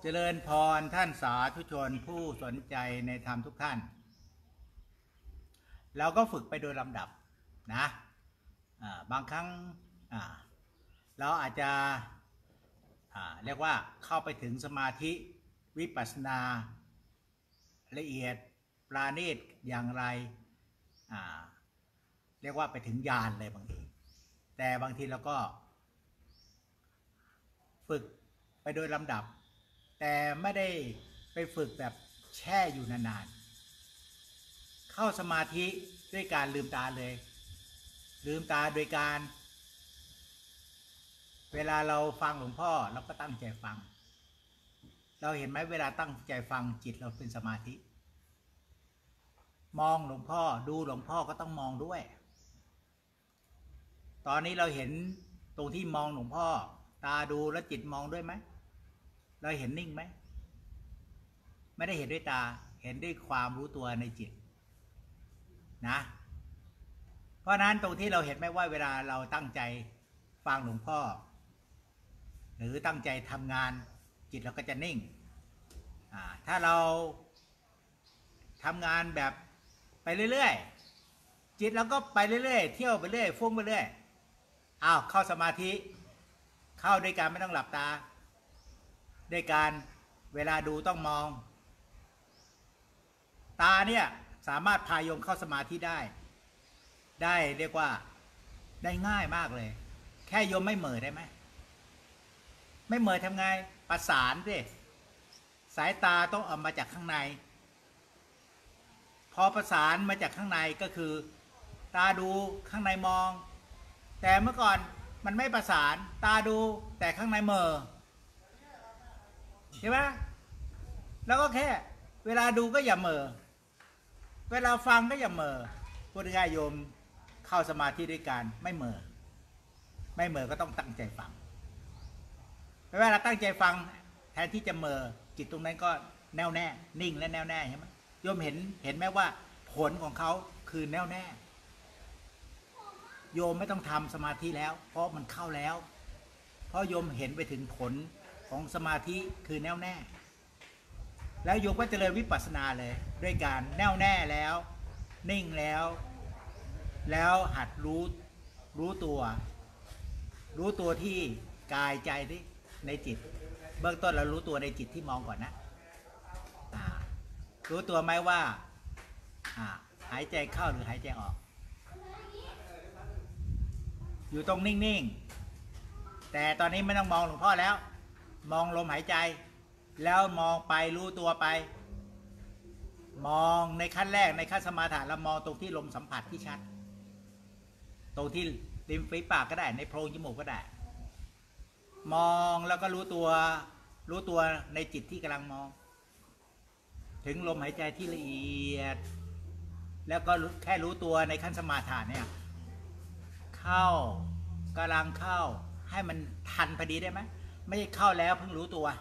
เจริญพรท่านสาธุชนผู้สนใจในธรรมทุกท่านเราก็ฝึกไปโดยลำดับนะบางครั้งเราอาจจะเรียกว่าเข้าไปถึงสมาธิวิปัสสนาละเอียดปราณีตอย่างไรเรียกว่าไปถึงญาณเลยบางทีแต่บางทีเราก็ฝึกไปโดยลำดับแต่ไม่ได้ไปฝึกแบบแช่อยู่นานๆเข้าสมาธิด้วยการลืมตาเลยลืมตาโดยการเวลาเราฟังหลวงพ่อเราก็ตั้งใจฟังเราเห็นไหมเวลาตั้งใจฟังจิตเราเป็นสมาธิมองหลวงพ่อดูหลวงพ่อก็ต้องมองด้วยตอนนี้เราเห็นตรงที่มองหลวงพ่อตาดูแล้วจิตมองด้วยไหมเราเห็นนิ่งไหมไม่ได้เห็นด้วยตาเห็นด้วยความรู้ตัวในจิตนะเพราะนั้นตรงที่เราเห็นไหมว่าเวลาเราตั้งใจฟังหลวงพ่อหรือตั้งใจทำงานจิตเราก็จะนิ่งถ้าเราทำงานแบบไปเรื่อยๆจิตเราก็ไปเรื่อยๆเที่ยวไปเรื่อยฟุ้งไปเรื่อยเข้าสมาธิเข้าด้วยการไม่ต้องหลับตาด้วยการเวลาดูต้องมองตาเนี่ยสามารถพาโยมเข้าสมาธิได้เรียกว่าได้ง่ายมากเลยแค่โยมไม่เหม่อได้ไหมไม่เหม่อทำไงประสานสิสายตาต้องออกมาจากข้างในพอประสานมาจากข้างในก็คือตาดูข้างในมองแต่เมื่อก่อนมันไม่ประสานตาดูแต่ข้างในเหม่อใช่ไหมแล้วก็แค่เวลาดูก็อย่าเหม่อเวลาฟังก็อย่าเหม่อพุทธญาโยมเข้าสมาธิด้วยกันไม่เหม่อก็ต้องตั้งใจฟังเวลาตั้งใจฟังแทนที่จะเหม่อจิตตรงนั้นก็แน่วแน่นิ่งและแน่วแน่ใช่ไหมโยมเห็นไหมว่าผลของเขาคือแน่วแน่โยมไม่ต้องทำสมาธิแล้วเพราะมันเข้าแล้วเพราะโยมเห็นไปถึงผลของสมาธิคือแน่วแน่แล้วโยมก็เจริญวิปัสสนาเลยด้วยการแน่วแน่แล้วนิ่งแล้วหัดรู้ตัวที่กายใจที่ในจิตเบื้องต้นเรารู้ตัวในจิตที่มองก่อนนะรู้ตัวไหมว่าหายใจเข้าหรือหายใจออกอยู่ตรงนิ่งๆแต่ตอนนี้ไม่ต้องมองหลวงพ่อแล้วมองลมหายใจแล้วมองไปรู้ตัวไปมองในขั้นแรกในขั้นสมาธิแล้วมองตรงที่ลมสัมผัสที่ชัดตรงที่ริมฝีปากก็ได้ในโพรงจมูกก็ได้มองแล้วก็รู้ตัวในจิตที่กำลังมองถึงลมหายใจที่ละเอียดแล้วก็แค่รู้ตัวในขั้นสมาธิเนี่ยเข้ากำลังเข้าให้มันทันพอดีได้ไหมไม่ใช่เข้าแล้วเพิ่งรู้ตัว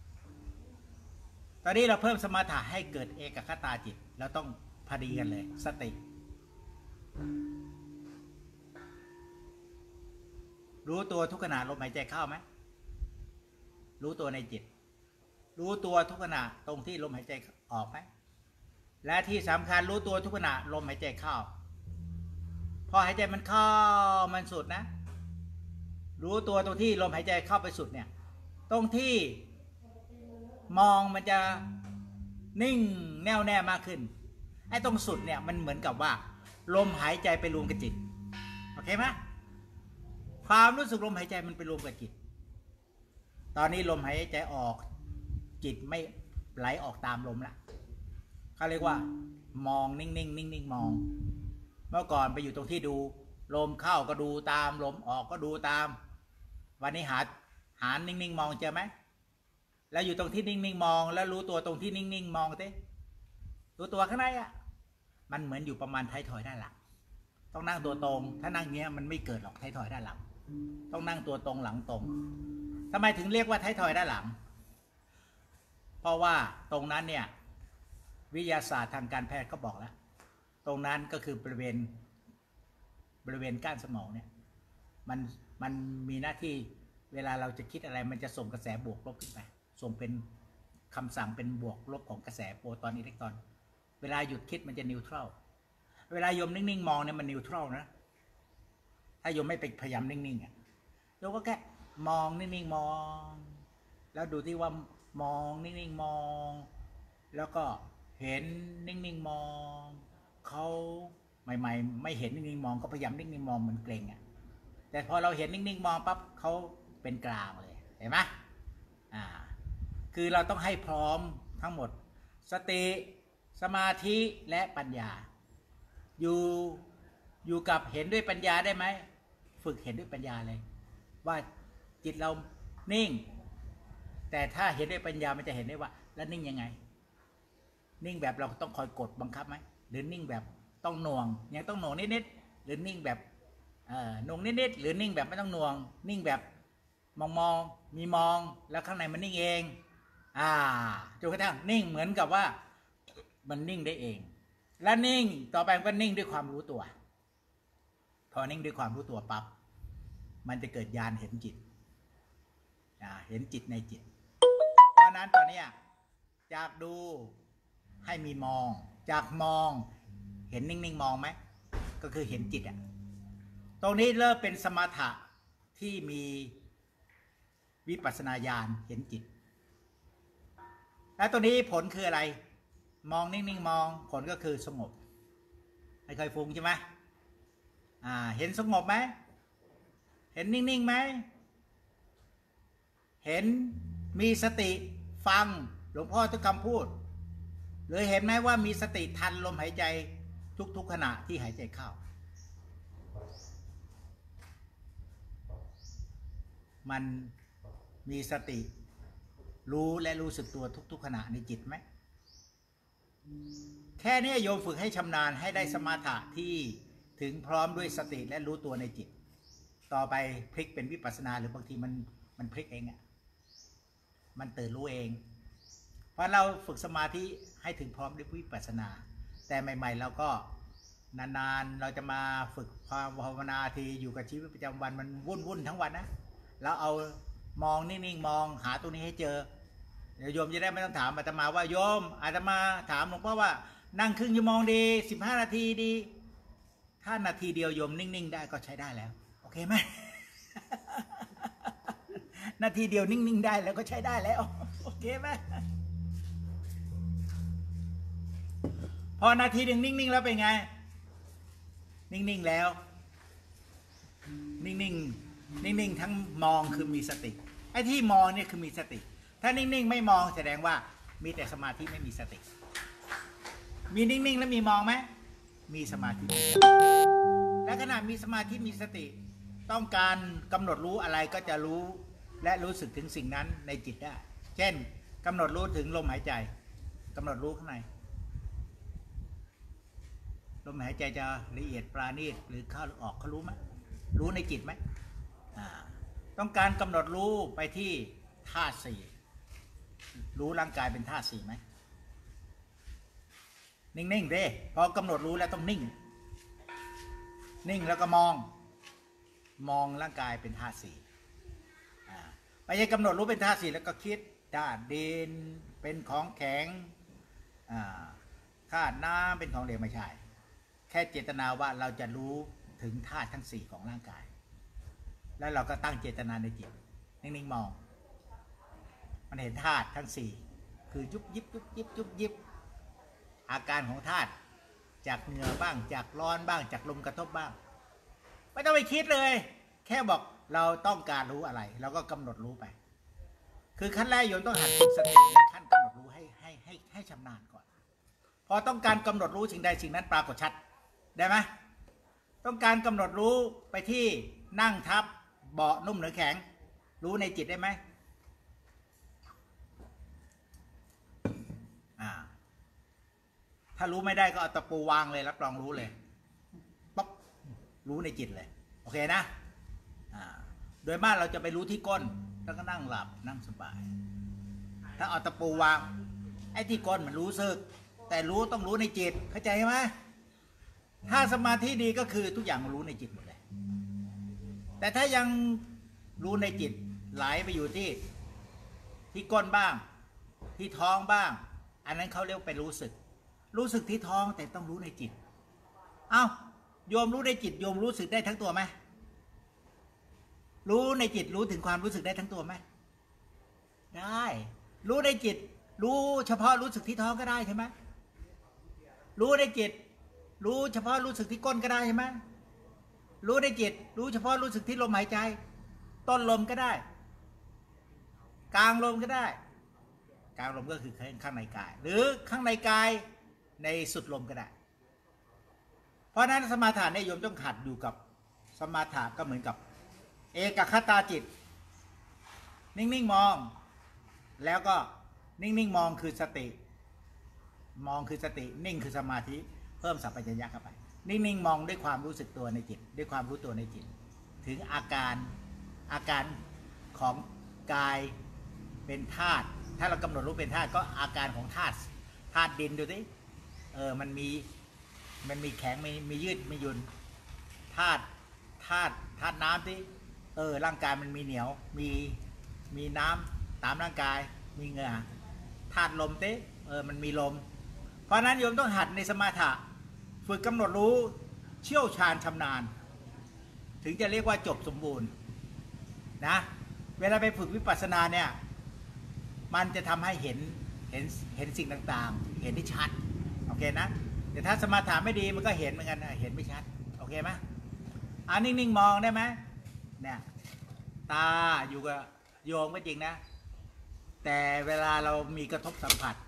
ตอนนี้เราเพิ่มสมาธิให้เกิดเอกคตาจิตเราต้องพอดีกันเลยสติรู้ตัวทุกขณะลมหายใจเข้าไหมรู้ตัวในจิตรู้ตัวทุกขณะตรงที่ลมหายใจออกไหมและที่สำคัญรู้ตัวทุกขณะลมหายใจเข้าพอหายใจมันเข้ามันสุดนะรู้ตัวตรงที่ลมหายใจเข้าไปสุดเนี่ยตรงที่มองมันจะนิ่งแน่วแน่มากขึ้นไอ้ตรงสุดเนี่ยมันเหมือนกับว่าลมหายใจไปรวมกับจิตโอเคไหมความรู้สึกลมหายใจมันไปรวมกับจิตตอนนี้ลมหายใจออกจิตไม่ไหลออกตามลมละเขาเรียกว่ามองนิ่งมองเมื่อก่อนไปอยู่ตรงที่ดูลมเข้าก็ดูตามลมออกก็ดูตามวันนี้หานิ่งมองเจอไหมแล้วอยู่ตรงที่นิ่งมองแล้วรู้ตัวตรงที่นิ่งมองสิรู้ตัวข้างในมันเหมือนอยู่ประมาณท้ายถอยด้านหลังต้องนั่งตัวตรงถ้านั่งเงี้ยมันไม่เกิดหรอกท้ายถอยด้านหลังต้องนั่งตัวตรงหลังตรงทำไมถึงเรียกว่าท้ายถอยด้านหลังเพราะว่าตรงนั้นเนี่ยวิทยาศาสตร์ทางการแพทย์ก็บอกแล้วตรงนั้นก็คือบริเวณก้านสมองเนี่ยมันมีหน้าที่เวลาเราจะคิดอะไรมันจะส่งกระแสบวกลบขึ้นไปส่งเป็นคำสั่งเป็นบวกลบของกระแสโปรตอนอิเล็กตรอนเวลาหยุดคิดมันจะนิวทรัลเวลาโยมนิ่งๆมองเนี่ยมันนิวทรัลนะถ้าโยมไม่ไปพยายามนิ่งๆอ่ะโยมก็แค่มองนิ่งๆมองแล้วดูที่ว่ามองนิ่งๆมองแล้วก็เห็นนิ่งๆมองเขาใหม่ๆไม่เห็นนิ่งๆมองก็พยายามนิ่งๆมองเหมือนเกรงอ่ะแต่พอเราเห็นนิ่งๆมองปั๊บเขาเป็นกลางเลยเห็นไหมคือเราต้องให้พร้อมทั้งหมดสติสมาธิและปัญญาอยู่กับเห็นด้วยปัญญาได้ไหมฝึกเห็นด้วยปัญญาเลยว่าจิตเรานิ่งแต่ถ้าเห็นด้วยปัญญามันจะเห็นได้ว่าแล้วนิ่งยังไงนิ่งแบบเราต้องคอยกดบังคับไหมหรือนิ่งแบบต้องหน่วงยังต้องหน่วงนิดๆหรือนิ่งแบบหน่วงนิดๆหรือนิ่งแบบไม่ต้องหน่วงนิ่งแบบมองมีมองแล้วข้างในมันนิ่งเองจนกระทั่งนิ่งเหมือนกับว่ามันนิ่งได้เองและนิ่งต่อไปมันก็นิ่งด้วยความรู้ตัวพอนิ่งด้วยความรู้ตัวปั๊บมันจะเกิดญาณเห็นจิตเห็นจิตในจิตเพราะนั้นตอนนี้จากดูให้มีมองจากมองเห็นนิ่งๆมองไหมก็คือเห็นจิตตรงนี้เริ่มเป็นสมถะที่มีวิปัสสนาญาณเห็นจิตแล้วตัวนี้ผลคืออะไรมองนิ่งๆมองผลก็คือสงบไม่เคยฟุ้งใช่ไหมเห็นสงบไหมเห็นนิ่งๆไหมเห็นมีสติฟังหลวงพ่อทุกคำพูดหรือเห็นไหมว่ามีสติทันลมหายใจทุกๆขณะที่หายใจเข้ามันมีสติรู้และรู้สึกตัวทุกๆขณะในจิตไหมแค่นี้โยมฝึกให้ชำนาญให้ได้สมถะที่ถึงพร้อมด้วยสติและรู้ตัวในจิตต่อไปพลิกเป็นวิปัสสนาหรือบางทีมันพลิกเองมันตื่นรู้เองเพราะเราฝึกสมาธิให้ถึงพร้อมด้วยวิปัสสนาแต่ใหม่ๆเราก็นานๆเราจะมาฝึกภาวนาทีอยู่กับชีวิตประจำวันมันวุ่นทั้งวันนะแล้วเอามองนิ่งๆมองหาตัวนี้ให้เจอเดี๋ยวโยมจะได้ไม่ต้องถามอาตมาว่าโยมอาตมาถามหลวงพ่อว่านั่งครึ่งชั่วโมงดี15 นาทีดีถ้านาทีเดียวโยมนิ่งๆได้ก็ใช้ได้แล้วโอเคไหม นาทีเดียวนิ่งๆได้แล้วก็ใช้ได้แล้วโอเคไหมพอนาทีหนึ่งนิ่งๆแล้วเป็นไงนิ่งๆแล้วนิ่งๆทั้งมองคือมีสติไอ้ที่มองเนี่ยคือมีสติถ้านิ่งๆไม่มองแสดงว่ามีแต่สมาธิไม่มีสติมีนิ่งๆแล้วมีมองไหมมีสมาธิและขณะมีสมาธิมีสติต้องการกำหนดรู้อะไรก็จะรู้และรู้สึกถึงสิ่งนั้นในจิตได้เช่นกำหนดรู้ถึงลมหายใจกำหนดรู้ข้างในลมหายใจจะละเอียดปราณีตหรือเข้าหรือออกเขารู้ไหมรู้ในจิตไหมต้องการกำหนดรู้ไปที่ธาตุสี่รู้ร่างกายเป็นธาตุสี่ไหมนิ่งๆเด้พอกำหนดรู้แล้วต้องนิ่งแล้วก็มองร่างกายเป็นธาตุสี่ไปยังกำหนดรู้เป็นธาตุสี่แล้วก็คิดธาตุดินเป็นของแข็งธาตุน้ำเป็นของเหลวไม่ใช่แค่เจตนาว่าเราจะรู้ถึงธาตุทั้ง4ของร่างกายแล้วเราก็ตั้งเจตนาในจิตนิ่งๆมองมันเห็นธาตุทั้ง4คือยุบยิบอาการของธาตุจากเหงื่อบ้างจากร้อนบ้างจากลมกระทบบ้างไม่ต้องไปคิดเลยแค่บอกเราต้องการรู้อะไรเราก็กำหนดรู้ไปคือขั้นแรกโยมต้องหัดฝึกสติในขั้นกำหนดรู้ให้ชำนาญก่อนพอต้องการกำหนดรู้สิ่งใดสิ่งนั้นปรากฏชัดได้ไหมต้องการกำหนดรู้ไปที่นั่งทับเบาะนุ่มหรือแข็งรู้ในจิตได้ไหมถ้ารู้ไม่ได้ก็เอาตะปูวางเลยรับรองรู้เลยป๊อบรู้ในจิตเลยโอเคนะโดยมากเราจะไปรู้ที่ก้นแล้วก็นั่งหลับนั่งสบายถ้าเอาตะปูวางไอ้ที่ก้นมันรู้สึกแต่รู้ต้องรู้ในจิตเข้าใจไหมถ้าสมาธิดีก็คือทุกอย่างรู้ในจิตหมดเลยแต่ถ้ายังรู้ในจิตไหลไปอยู่ที่ก้นบ้างที่ท้องบ้างอันนั้นเขาเรียกเป็นรู้สึกที่ท้องแต่ต้องรู้ในจิตเอ้าโยมรู้ในจิตโยมรู้สึกได้ทั้งตัวไหมรู้ในจิตรู้ถึงความรู้สึกได้ทั้งตัวไหมได้รู้ในจิตรู้เฉพาะรู้สึกที่ท้องก็ได้ใช่ไหมรู้ในจิตรู้เฉพาะรู้สึกที่ก้นก็ได้ใช่ไหมรู้ในจิตรู้เฉพาะรู้สึกที่ลมหายใจต้นลมก็ได้กลางลมก็ได้กลางลมก็คือข้างในกายหรือข้างในกายในสุดลมก็ได้เพราะนั้นสมาธิเนี่ยโยมต้องขัดอยู่กับสมาธิก็เหมือนกับเอกคตาจิตนิ่งๆมองแล้วก็นิ่งๆมองคือสติมองคือสตินิ่งคือสมาธิเพิ่มสัพพัญญะเข้าไปนิ่งๆมองด้วยความรู้สึกตัวในจิตด้วยความรู้ตัวในจิตถึงอาการของกายเป็นธาตุถ้าเรากำหนดรู้เป็นธาตุก็อาการของธาตุดินดูสิมันมีแข็งมียืดมีหยุ่นธาตุน้ำสิร่างกายมันมีเหนียวมีน้ำตามร่างกายมีเหงื่อธาตุลมสิมันมีลมเพราะนั้นโยมต้องหัดในสมาธิฝึกกำหนดรู้เชี่ยวชาญชำนาญถึงจะเรียกว่าจบสมบูรณ์นะเวลาไปฝึกวิปัสสนาเนี่ยมันจะทำให้เห็นสิ่งต่างๆเห็นได้ชัดโอเคนะแต่ถ้าสมาธิไม่ดีมันก็เห็นเหมือนกันเห็นไม่ชัดโอเคไหมนิ่งๆมองได้ไหมเนี่ยตาอยู่กับโยมก็จริงนะแต่เวลาเรามีกระทบสัมผัส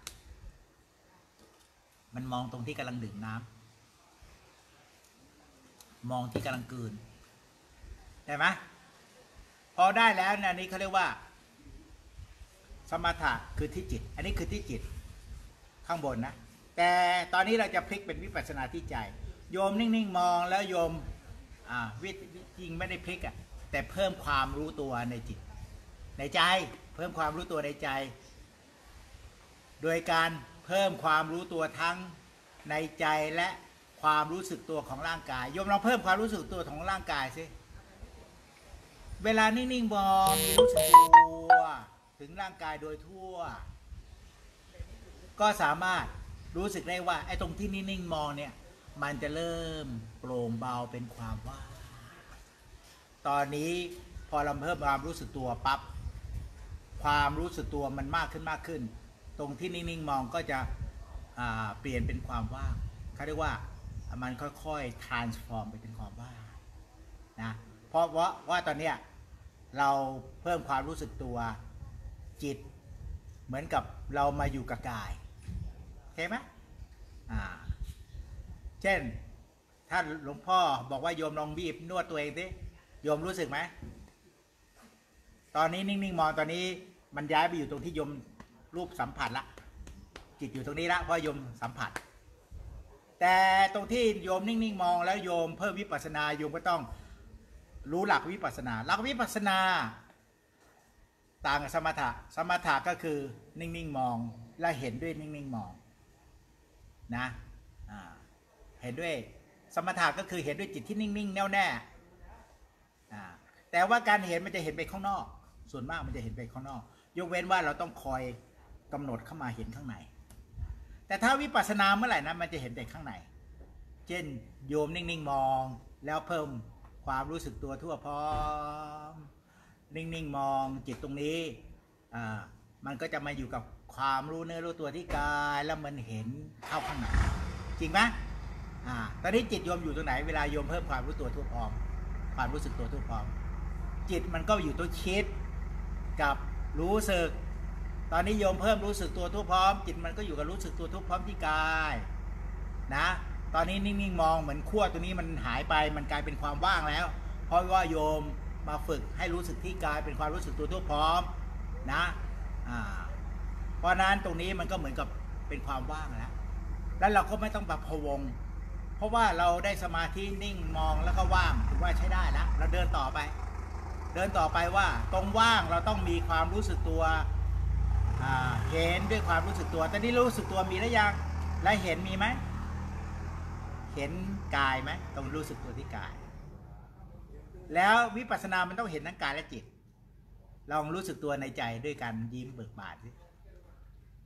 มันมองตรงที่กำลังดื่มน้ำมองที่กำลังกลืนได้ไหมพอได้แล้วนะนี้เขาเรียกว่าสมถะคือที่จิตอันนี้คือที่จิตข้างบนนะแต่ตอนนี้เราจะพลิกเป็นวิปัสสนาที่ใจโยมนิ่งๆมองแล้วโยมจริงไม่ได้พลิกอ่ะแต่เพิ่มความรู้ตัวในจิตในใจเพิ่มความรู้ตัวในใจโดยการเพิ่มความรู้ตัวทั้งในใจและความรู้สึกตัวของร่างกายโยมลองเพิ่มความรู้สึกตัวของร่างกายสิเวลานิ่งๆมองมีรู้สึกตัวถึงร่างกายโดยทั่วก็สามารถรู้สึกได้ว่าไอ้ตรงที่นิ่งๆมองเนี่ยมันจะเริ่มโปร่งเบาเป็นความว่างตอนนี้พอเราเพิ่มความรู้สึกตัวปั๊บความรู้สึกตัวมันมากขึ้นตรงที่นิ่งๆมองก็จะเปลี่ยนเป็นความว่างเขาเรียกว่ามันค่อยๆ transform ไปเป็นความว่างนะเพราะว่าตอนเนี้ยเราเพิ่มความรู้สึกตัวจิตเหมือนกับเรามาอยู่กับกายเห็นไหมเช่นถ้าหลวงพ่อบอกว่าโยมลองบีบนวดตัวเองสิโยมรู้สึกไหมตอนนี้นิ่งๆมองตอนนี้มันย้ายไปอยู่ตรงที่โยมรูปสัมผัสละจิตอยู่ตรงนี้ละเพราะโยมสัมผัสแต่ตรงที่โยมนิ่งๆมองแล้วโยมเพิ่มวิปัสสนาโยมก็ต้องรู้หลักวิปัสสนาหลักวิปัสสนาต่างกับสมถะก็คือนิ่งๆมองและเห็นด้วยนิ่งๆมองนะเห็นด้วยสมถะก็คือเห็นด้วยจิตที่นิ่งๆแน่วแน่แต่ว่าการเห็นมันจะเห็นไปข้างนอกส่วนมากมันจะเห็นไปข้างนอกยกเว้นว่าเราต้องคอยกำหนดเข้ามาเห็นข้างในแต่ถ้าวิปัสสนาเมื่อไหร่นะมันจะเห็นแต่ข้างในเช่นโยมนิ่งๆมองแล้วเพิ่มความรู้สึกตัวทั่วพร้อมนิ่งๆมองจิตตรงนี้มันก็จะมาอยู่กับความรู้เนื้อรู้ตัวที่กายแล้วมันเห็นเข้าข้างในจริงไหมตอนนี้จิตโยมอยู่ตรงไหนเวลาโยมเพิ่มความรู้ตัวทั่วพร้อมความรู้สึกตัวทั่วพร้อมจิตมันก็อยู่ตัวคิดกับรู้สึกตอนนี้โยมเพิ่มรู้สึกตัวทั่วพร้อมจิตมันก็อยู่กับรู้สึกตัวทั่วพร้อมที่กายนะตอนนี้นิ่งๆมองเหมือนขั้วตัวนี้มันหายไปมันกลายเป็นความว่างแล้วเพราะว่าโยมมาฝึกให้รู้สึกที่กายเป็นความรู้สึกตัวทั่วพร้อมนะเพราะนั้นตรงนี้มันก็เหมือนกับเป็นความว่างแล้วเราก็ไม่ต้องแบบพะวงเพราะว่าเราได้สมาธินิ่งมองแล้วก็ว่างถือว่าใช้ได้แล้วเราเดินต่อไปว่าตรงว่างเราต้องมีความรู้สึกตัวเห็นด้วยความรู้สึกตัวแต่นี่รู้สึกตัวมีแล้วยังและเห็นมีไหมเห็นกายไหมต้องรู้สึกตัวที่กายแล้ววิปัสสนามันต้องเห็นทั้งกายและจิตลองรู้สึกตัวในใจด้วยการยิ้มเบิกบานสิ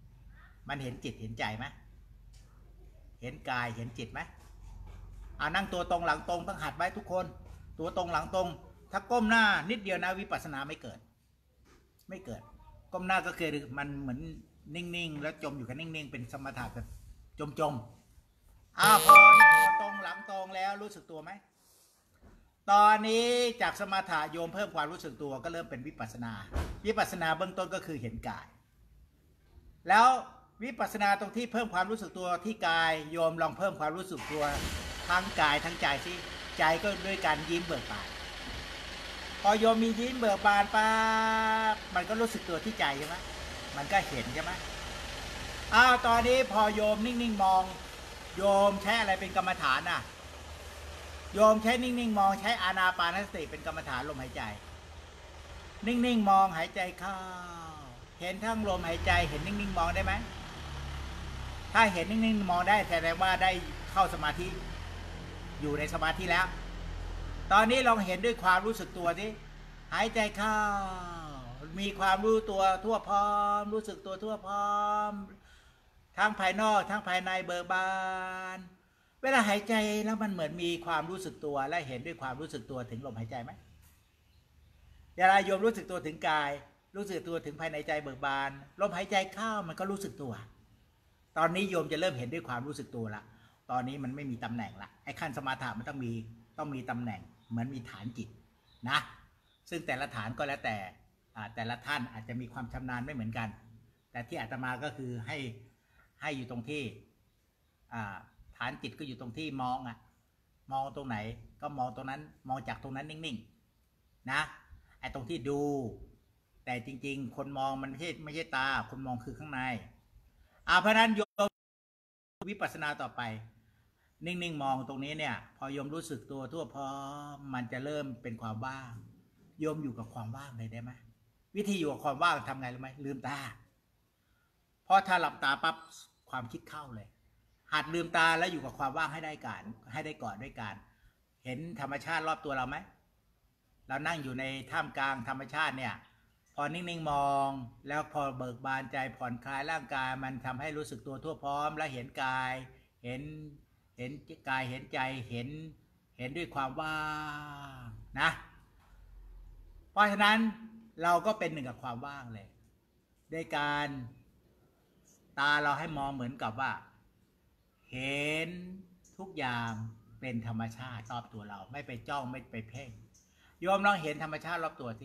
มันเห็นจิตเห็นใจไหมเห็นกายเห็นจิตไหมนั่งตัวตรงหลังตรงต้องหัดไว้ทุกคนตัวตรงหลังตรงถ้าก้มหน้านิดเดียวนะวิปัสสนาไม่เกิดก้มหน้าก็คือมันเหมือนนิ่งๆแล้วจมอยู่กับนิ่งๆเป็นสมถะแบบจมพอตรงหลังตรงแล้วรู้สึกตัวไหมตอนนี้จากสมถะโยมเพิ่มความรู้สึกตัวก็เริ่มเป็นวิปัสสนาเบื้องต้นก็คือเห็นกายแล้ววิปัสสนาตรงที่เพิ่มความรู้สึกตัวที่กายโยมลองเพิ่มความรู้สึกตัวทั้งกายทั้งใจสิใจก็ด้วยการยิ้มเบิกบานพอโยมมียิ้มเบิกบานปั๊บมันก็รู้สึกตัวที่ใจใช่ไหมมันก็เห็นใช่ไหมตอนนี้พอโยมนิ่งๆมองโยมใช้อะไรเป็นกรรมฐานโยมใช้นิ่งๆมองใช้อานาปานสติเป็นกรรมฐานลมหายใจนิ่งๆมองหายใจเข้าเห็นทั้งลมหายใจเห็นนิ่งๆมองได้ไหมถ้าเห็นนิ่งๆมองได้แสดงว่าได้เข้าสมาธิอยู่ในสมาธิแล้วตอนนี้ลองเห็นด้วยความรู้สึกตัวสิหายใจเข้ามีความรู้ตัวทั่วพร้อมรู้สึกตัวทั่วพร้อมทั้งภายนอกทั้งภายในเบิกบานเวลาหายใจแล้วมันเหมือนมีความรู้สึกตัวและเห็นด้วยความรู้สึกตัวถึงลมหายใจไหมเวลาโยมรู้สึกตัวถึงกายรู้สึกตัวถึงภายในใจเบิกบานลมหายใจเข้ามันก็รู้สึกตัวตอนนี้โยมจะเริ่มเห็นด้วยความรู้สึกตัวละตอนนี้มันไม่มีตำแหน่งละไอ้ขั้นสมาธิมันต้องมีตำแหน่งเหมือนมีฐานจิตนะซึ่งแต่ละฐานก็แล้วแต่ละท่านอาจจะมีความชำนาญไม่เหมือนกันแต่ที่อาตมาก็คือให้อยู่ตรงที่ฐานจิตก็อยู่ตรงที่มองตรงไหนก็มองตรงนั้นมองจากตรงนั้นนิ่งๆนะไอ้ตรงที่ดูแต่จริงๆคนมองมันไม่ใช่ตาคนมองคือข้างในเพราะนั้นโยมวิปัสสนาต่อไปนิ่งๆมองตรงนี้เนี่ยพอโยมรู้สึกตัวทั่วพร้อมมันจะเริ่มเป็นความว่างโยมอยู่กับความว่างเลยได้ไหมวิธีอยู่กับความว่างทำไงรู้ไหมลืมตาเพราะถ้าหลับตาปั๊บความคิดเข้าเลยหัดลืมตาแล้วอยู่กับความว่างให้ได้ก่อนด้วยการเห็นธรรมชาติรอบตัวเราไหมเรานั่งอยู่ในท่ามกลางธรรมชาติเนี่ยพอนิ่งๆมองแล้วพอเบิกบานใจผ่อนคลายร่างกายมันทำให้รู้สึกตัวทั่วพร้อมและเห็นกายเห็นกายเห็นใจเห็นด้วยความว่างนะเพราะฉะนั้นเราก็เป็นหนึ่งกับความว่างเลยด้วยการตาเราให้มองเหมือนกับว่าเห็นทุกอย่างเป็นธรรมชาติรอบตัวเราไม่ไปจ้องไม่ไปเพ่งโยมลองเห็นธรรมชาติรอบตัวสิ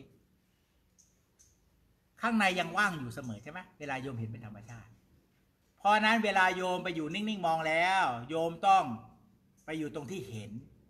ข้างในยังว่างอยู่เสมอใช่ไหมเวลาโยมเห็นเป็นธรรมชาติเพราะนั้นเวลาโยมไปอยู่นิ่งๆมองแล้วโยมต้องไปอยู่ตรงที่เห็น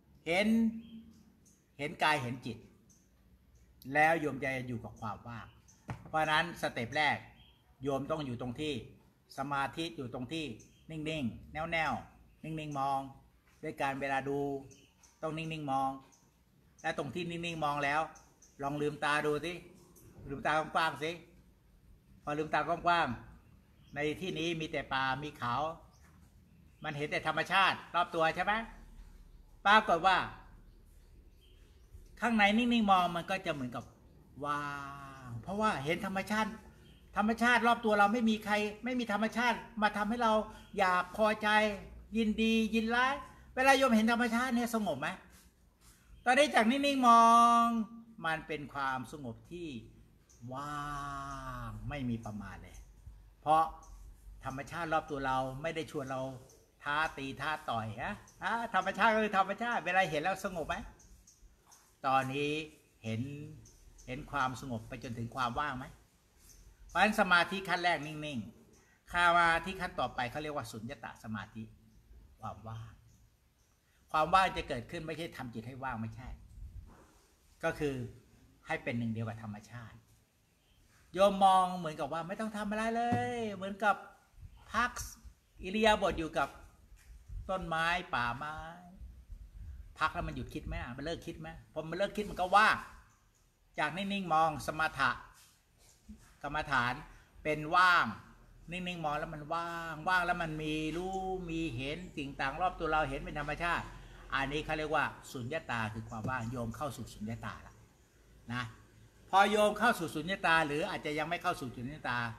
กายเห็นจิตแล้วโยมจะอยู่กับความว่างเพราะนั้นสเต็ปแรกโยมต้องอยู่ตรงที่สมาธิอยู่ตรงที่นิ่งๆแน่วๆนิ่งๆมองด้วยการเวลาดูต้องนิ่งๆมองและตรงที่นิ่งๆมองแล้วลองลืมตาดูสิลืมตากว้างๆสิพอลืมตากว้างๆในที่นี้มีแต่ป่ามีเขามันเห็นแต่ธรรมชาติรอบตัวใช่ไหมปรากฏว่าข้างในนิ่งๆมองมันก็จะเหมือนกับว่างเพราะว่าเห็นธรรมชาติรอบตัวเราไม่มีใครไม่มีธรรมชาติมาทำให้เราอยากพอใจยินดียินร้ายเวลาโยมเห็นธรรมชาติเนี่ยสงบไหมตอนนี้จากนิ่งๆมองมันเป็นความสงบที่ว่างไม่มีประมาณเลยเพราะธรรมชาติรอบตัวเราไม่ได้ชวนเราท้าตีท้าต่อยธรรมชาติก็คือธรรมชาติเวลาเห็นแล้วสงบไหมตอนนี้เห็นความสงบไปจนถึงความว่างไหมเพราะฉะนั้นสมาธิขั้นแรกนิ่งๆสมาธิขั้นต่อไปเขาเรียกว่าสุญญตสมาธิความว่างจะเกิดขึ้นไม่ใช่ทำจิตให้ว่างไม่ใช่ก็คือให้เป็นหนึ่งเดียวกับธรรมชาติโยมมองเหมือนกับว่าไม่ต้องทำอะไรเลยเหมือนกับพักอิริยาบถอยู่กับต้นไม้ป่าไม้พักแล้วมันหยุดคิดไหมมันเลิกคิดไหมพอมันเลิกคิดมันก็ว่างจากนิ่งๆมองสมถะกรรมฐานเป็นว่างนิ่งๆมองแล้วมันว่างแล้วมันมีรู้มีเห็นสิ่งต่างรอบตัวเราเห็นเป็นธรรมชาติอันนี้เขาเรียกว่าสุญญตาคือความว่างโยมเข้าสู่สุญญตาแล้วนะพอโยมเข้าสู่สุญญตาหรืออาจจะยังไม่เข้าสู่สุญญตา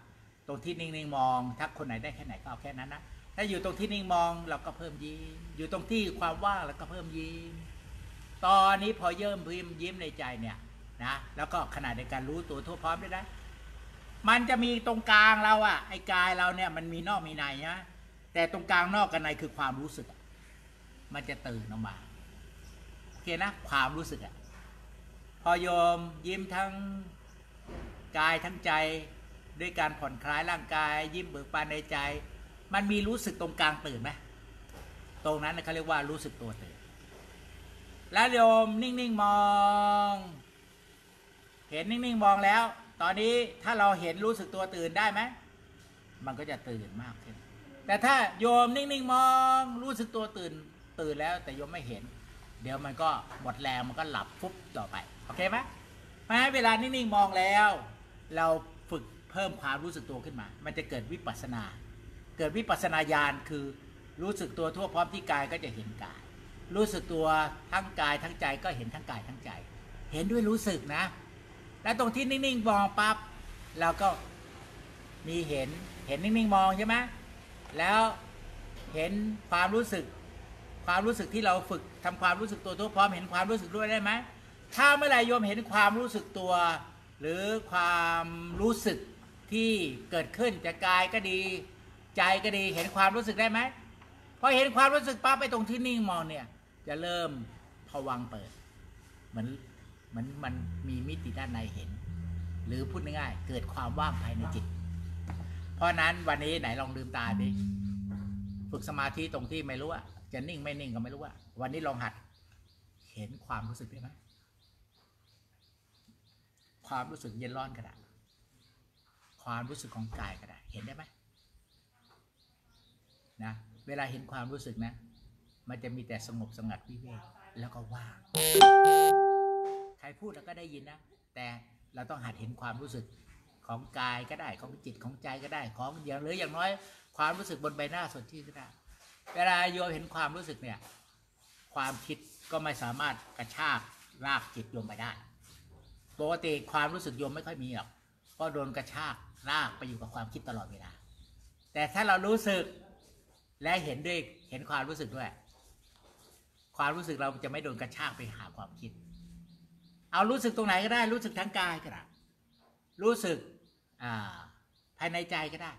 ตรงที่นิ่งๆมองถ้าคนไหนได้แค่ไหนก็เอาแค่นั้นนะถ้าอยู่ตรงที่นิ่งมองเราก็เพิ่มยิ้มอยู่ตรงที่ความว่างเราก็เพิ่มยิ้มตอนนี้พอเยิ่มยิ้มในใจเนี่ยนะแล้วก็ขณะในการรู้ตัวทั่วพร้อมด้วยนะมันจะมีตรงกลางเราอะไอ้กายเราเนี่ยมันมีนอกมีในนะแต่ตรงกลางนอกกับในคือความรู้สึกมันจะตื่นออกมาโอเคนะความรู้สึกอะพอโยมยิ้มทั้งกายทั้งใจด้วยการผ่อนคลายร่างกายยิ้มเบิกบานในใจมันมีรู้สึกตรงกลางตื่นไหมตรงนั้นเขาเรียกว่ารู้สึกตัวตื่นแล้วโยมนิ่งๆมองเห็นนิ่งๆมองแล้วตอนนี้ถ้าเราเห็นรู้สึกตัวตื่นได้ไหมมันก็จะตื่นมากขึ้นแต่ถ้าโยมนิ่งๆมองรู้สึกตัวตื่นแล้วแต่โยมไม่เห็นเดี๋ยวมันก็หมดแรงมันก็หลับฟุบต่อไปโอเคไหมเพราะฉะนั้นเวลานิ่งๆมองแล้วเราฝึกเพิ่มความรู้สึกตัวขึ้นมามันจะเกิดวิปัสสนาเกิดวิปัสสนาญาณคือรู้สึกตัวทั่วพร้อมที่กายก็จะเห็นกายรู้สึกตัวทั้งกายทั้งใจก็เห็นทั้งกายทั้งใจเห็นด้วยรู้สึกนะแล้วตรงที่นิ่งๆมองปั๊บเราก็มีเห็นนิ่งๆมองใช่ไหมแล้วเห็นความรู้สึกที่เราฝึกทำความรู้สึกตัวทั่วพร้อมเห็นความรู้สึกด้วยได้ไหมถ้าเมื่อไหร่โยมเห็นความรู้สึกตัวหรือความรู้สึกที่เกิดขึ้นจากกายก็ดีใจก็ดีเห็นความรู้สึกได้ไหมพอเห็นความรู้สึกปั๊บไปตรงที่นิ่งมองเนี่ยจะเริ่มภวังค์เปิดเหมือนมันมีมิติด้านในเห็นหรือพูดง่ายๆเกิดความว่างภายในจิตเพราะนั้นวันนี้ไหนลองลืมตาดิฝึกสมาธิตรงที่ไม่รู้ว่าจะนิ่งไม่นิ่งก็ไม่รู้ว่าวันนี้ลองหัดเห็นความรู้สึกได้ไหมความรู้สึกเย็นร้อนก็ได้ความรู้สึกของกายก็ได้เห็นได้ไหมนะเวลาเห็นความรู้สึกนะมันจะมีแต่สงบสงัดวิเวกแล้วก็ว่างใครพูดเราก็ได้ยินนะแต่เราต้องหัดเห็นความรู้สึกของกายก็ได้ของจิตของใจก็ได้ของอย่างหรืออย่างน้อยความรู้สึกบนใบหน้าสดชื่นก็ได้เวลาโยมเห็นความรู้สึกเนี่ยความคิดก็ไม่สามารถกระชากลากจิตโยมไปได้ปกติความรู้สึกโยมไม่ค่อยมีหรอกเพราะโดนกระชากลากไปอยู่กับความคิดตลอดเวลาแต่ถ้าเรารู้สึกและเห็นความรู้สึกด้วยความรู้สึกเราจะไม่โดนกระชากไปหาความคิดเอารู้สึกตรงไหนก็ได้รู้สึกทั้งกายก็ได้รู้สึกภายในใจก็ได้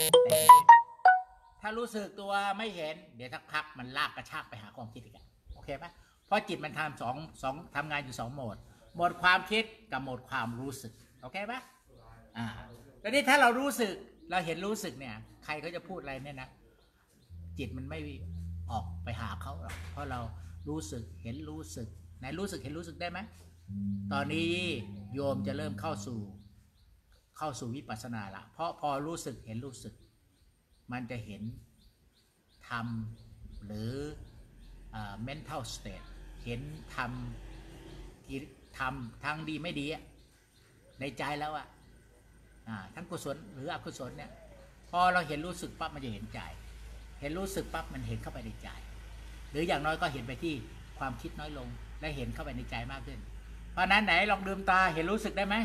ถ้ารู้สึกตัวไม่เห็นเดี๋ยวสักพักมันลากกระชากไปหาความคิดอีกโอเคไหมเพราะจิตมันทำทำงานอยู่2โหมดโหมดความคิดกับโหมดความรู้สึกโอเคไหมแล้วนี่ถ้าเรารู้สึกเราเห็นรู้สึกเนี่ยใครเขาจะพูดอะไรเนี่ยนะจิตมันไม่ออกไปหาเขาหรอกเพราะเรารู้สึกเห็นรู้สึกไหนรู้สึกเห็นรู้สึกได้ไหมตอนนี้โยมจะเริ่มเข้าสู่วิปัสสนาละเพราะพอรู้สึกเห็นรู้สึกมันจะเห็นธรรมหรือmental state เห็นธรรมทางดีไม่ดีในใจแล้วทั้งกุศลหรืออกุศลเนี่ยพอเราเห็นรู้สึกปั๊บมันจะเห็นใจเห็นรู้สึกปั๊บมันเห็นเข้าไปในใจหรืออย่างน้อยก็เห็นไปที่ความคิดน้อยลงและเห็นเข้าไปในใจมากขึ้นเพราะนั้นไหนลองลืมตาเห็นรู้สึกได้ไหม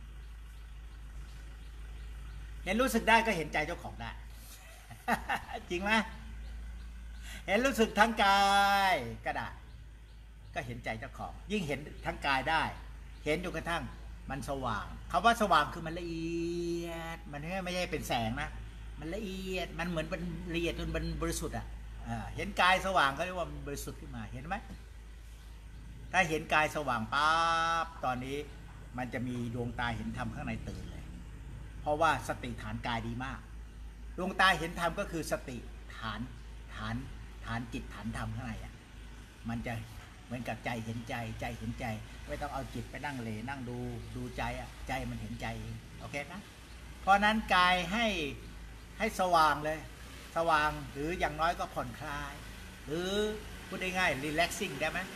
เห็นรู้สึกได้ก็เห็นใจเจ้าของได้ จริงไหมเห็นรู้สึกทั้งกายก็ได้ก็เห็นใจเจ้าของยิ่งเห็นทั้งกายได้เห็นจนกระทั่งมันสว่างคำว่าสว่างคือมันละเอียดมันไม่ใช่เป็นแสงนะมันละเอียดมันเหมือนเป็นละเอียดจนมันบริสุทธิ์เห็นกายสว่างก็เรียกว่ามันบริสุทธิ์ขึ้นมาเห็นไหมถ้าเห็นกายสว่างปั๊บตอนนี้มันจะมีดวงตาเห็นธรรมข้างในตื่นเลยเพราะว่าสติฐานกายดีมากดวงตาเห็นธรรมก็คือสติฐานจิตฐานธรรมข้างในมันจะเหมือนกับใจเห็นใจเห็นใจไม่ต้องเอาจิตไปนั่งนั่งดูใจใจมันเห็นใจโอเคนะเพราะนั้นกายให้สว่างเลยสว่างหรืออย่างน้อยก็ผ่อนคลายหรือพูดง่ายๆ relaxing ได้ไหม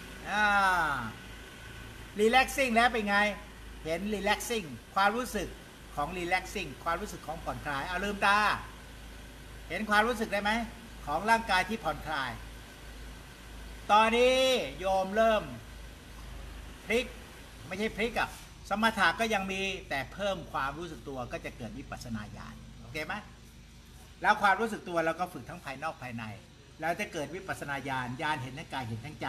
relaxing แล้วเป็นไงเห็น relaxing ความรู้สึกของ relaxing ความรู้สึกของผ่อนคลายเอาลืมตาเห็นความรู้สึกได้ไหมของร่างกายที่ผ่อนคลายตอนนี้โยมเริ่มพลิกไม่ใช่พลิกสมถะก็ยังมีแต่เพิ่มความรู้สึกตัวก็จะเกิดวิปัสสนาญาณเคไหมแล้วความรู้สึกตัวเราก็ฝึกทั้งภายนอกภายในแล้วจะเกิดวิปัสสนาญาณเห็นทั้งกายเห็นทั้งใจ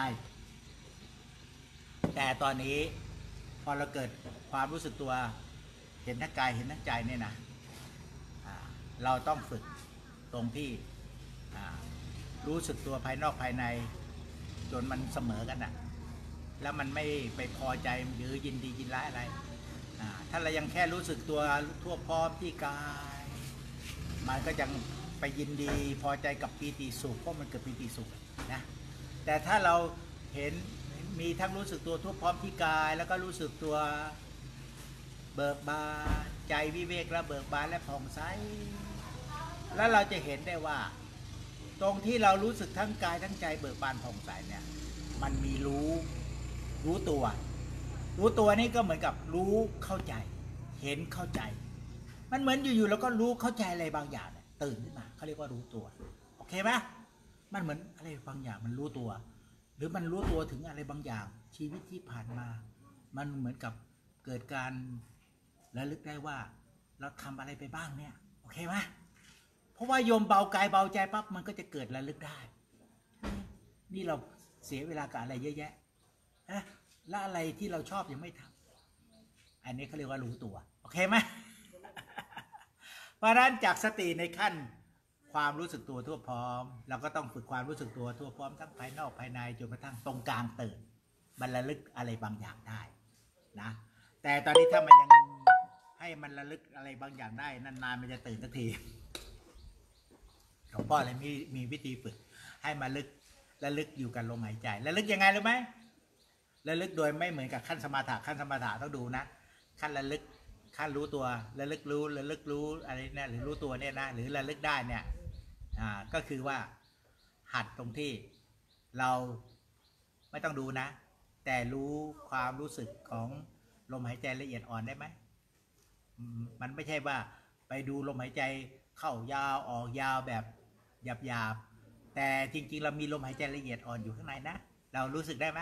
แต่ตอนนี้พอเราเกิดความรู้สึกตัวเห็นทั้งกายเห็นทั้งใจเนี่ยนะเราต้องฝึกตรงที่รู้สึกตัวภายนอกภายในจนมันเสมอกันนะแล้วมันไม่ไปพอใจหรือยินดียินร้ายอะไรถ้าเรายังแค่รู้สึกตัวทั่วพร้อมที่กายมันก็ยังไปยินดีพอใจกับปีติสุขเพราะมันเกิดปีติสุขนะแต่ถ้าเราเห็นมีทั้งรู้สึกตัวทั่วพร้อมที่กายแล้วก็รู้สึกตัวเบิกบานใจวิเวกและเบิกบานและผ่องใสแล้วเราจะเห็นได้ว่าตรงที่เรารู้สึกทั้งกายทั้งใจเบิกบานผ่องใสเนี่ยมันมีรู้ตัวนี่ก็เหมือนกับรู้เข้าใจเห็นเข้าใจมันเหมือนอยู่ๆแล้วก็รู้เข้าใจอะไรบางอย่างเนี่ยตื่นขึ้นมาเขาเรียกว่ารู้ตัวโอเคไหมมันเหมือนอะไรบางอย่างมันรู้ตัวหรือมันรู้ตัวถึงอะไรบางอย่างชีวิตที่ผ่านมามันเหมือนกับเกิดการระลึกได้ว่าเราทำอะไรไปบ้างเนี่ยโอเคไหมเพราะว่าโยมเบากายเบาใจปั๊บมันก็จะเกิดระลึกได้นี่เราเสียเวลากับอะไรเยอะแยะนะและอะไรที่เราชอบยังไม่ทำอันนี้เขาเรียกว่ารู้ตัวโอเคไหม เพราะฉะนั้นจากสติในขั้นความรู้สึกตัวทั่วพร้อมเราก็ต้องฝึกความรู้สึกตัวทั่วพร้อมทั้งภายนอกภายในจนกระทั่งตรงกลางตื่นบรรลึกอะไรบางอย่างได้นะแต่ตอนนี้ถ้ามันยังให้มันระลึกอะไรบางอย่างได้นานๆมันจะตื่นสักทีหลวงพ่อเลยมีวิธีฝึกให้มาระลึกอยู่กับลมหายใจระลึกยังไงรู้ไหมระลึกโดยไม่เหมือนกับขั้นสมาธิต้องดูนะขั้นระลึกขั้นรู้ตัวระลึกรู้อะไรเนี่ยหรือรู้ตัวเนี่ยนะหรือระลึกได้เนี่ยก็คือว่าหัดตรงที่เราไม่ต้องดูนะแต่รู้ความรู้สึกของลมหายใจละเอียดอ่อนได้ไหมมันไม่ใช่ว่าไปดูลมหายใจเข้ายาวออกยาวแบบหยาบแต่จริงๆเรามีลมหายใจละเอียดอ่อนอยู่ข้างในนะเรารู้สึกได้ไหม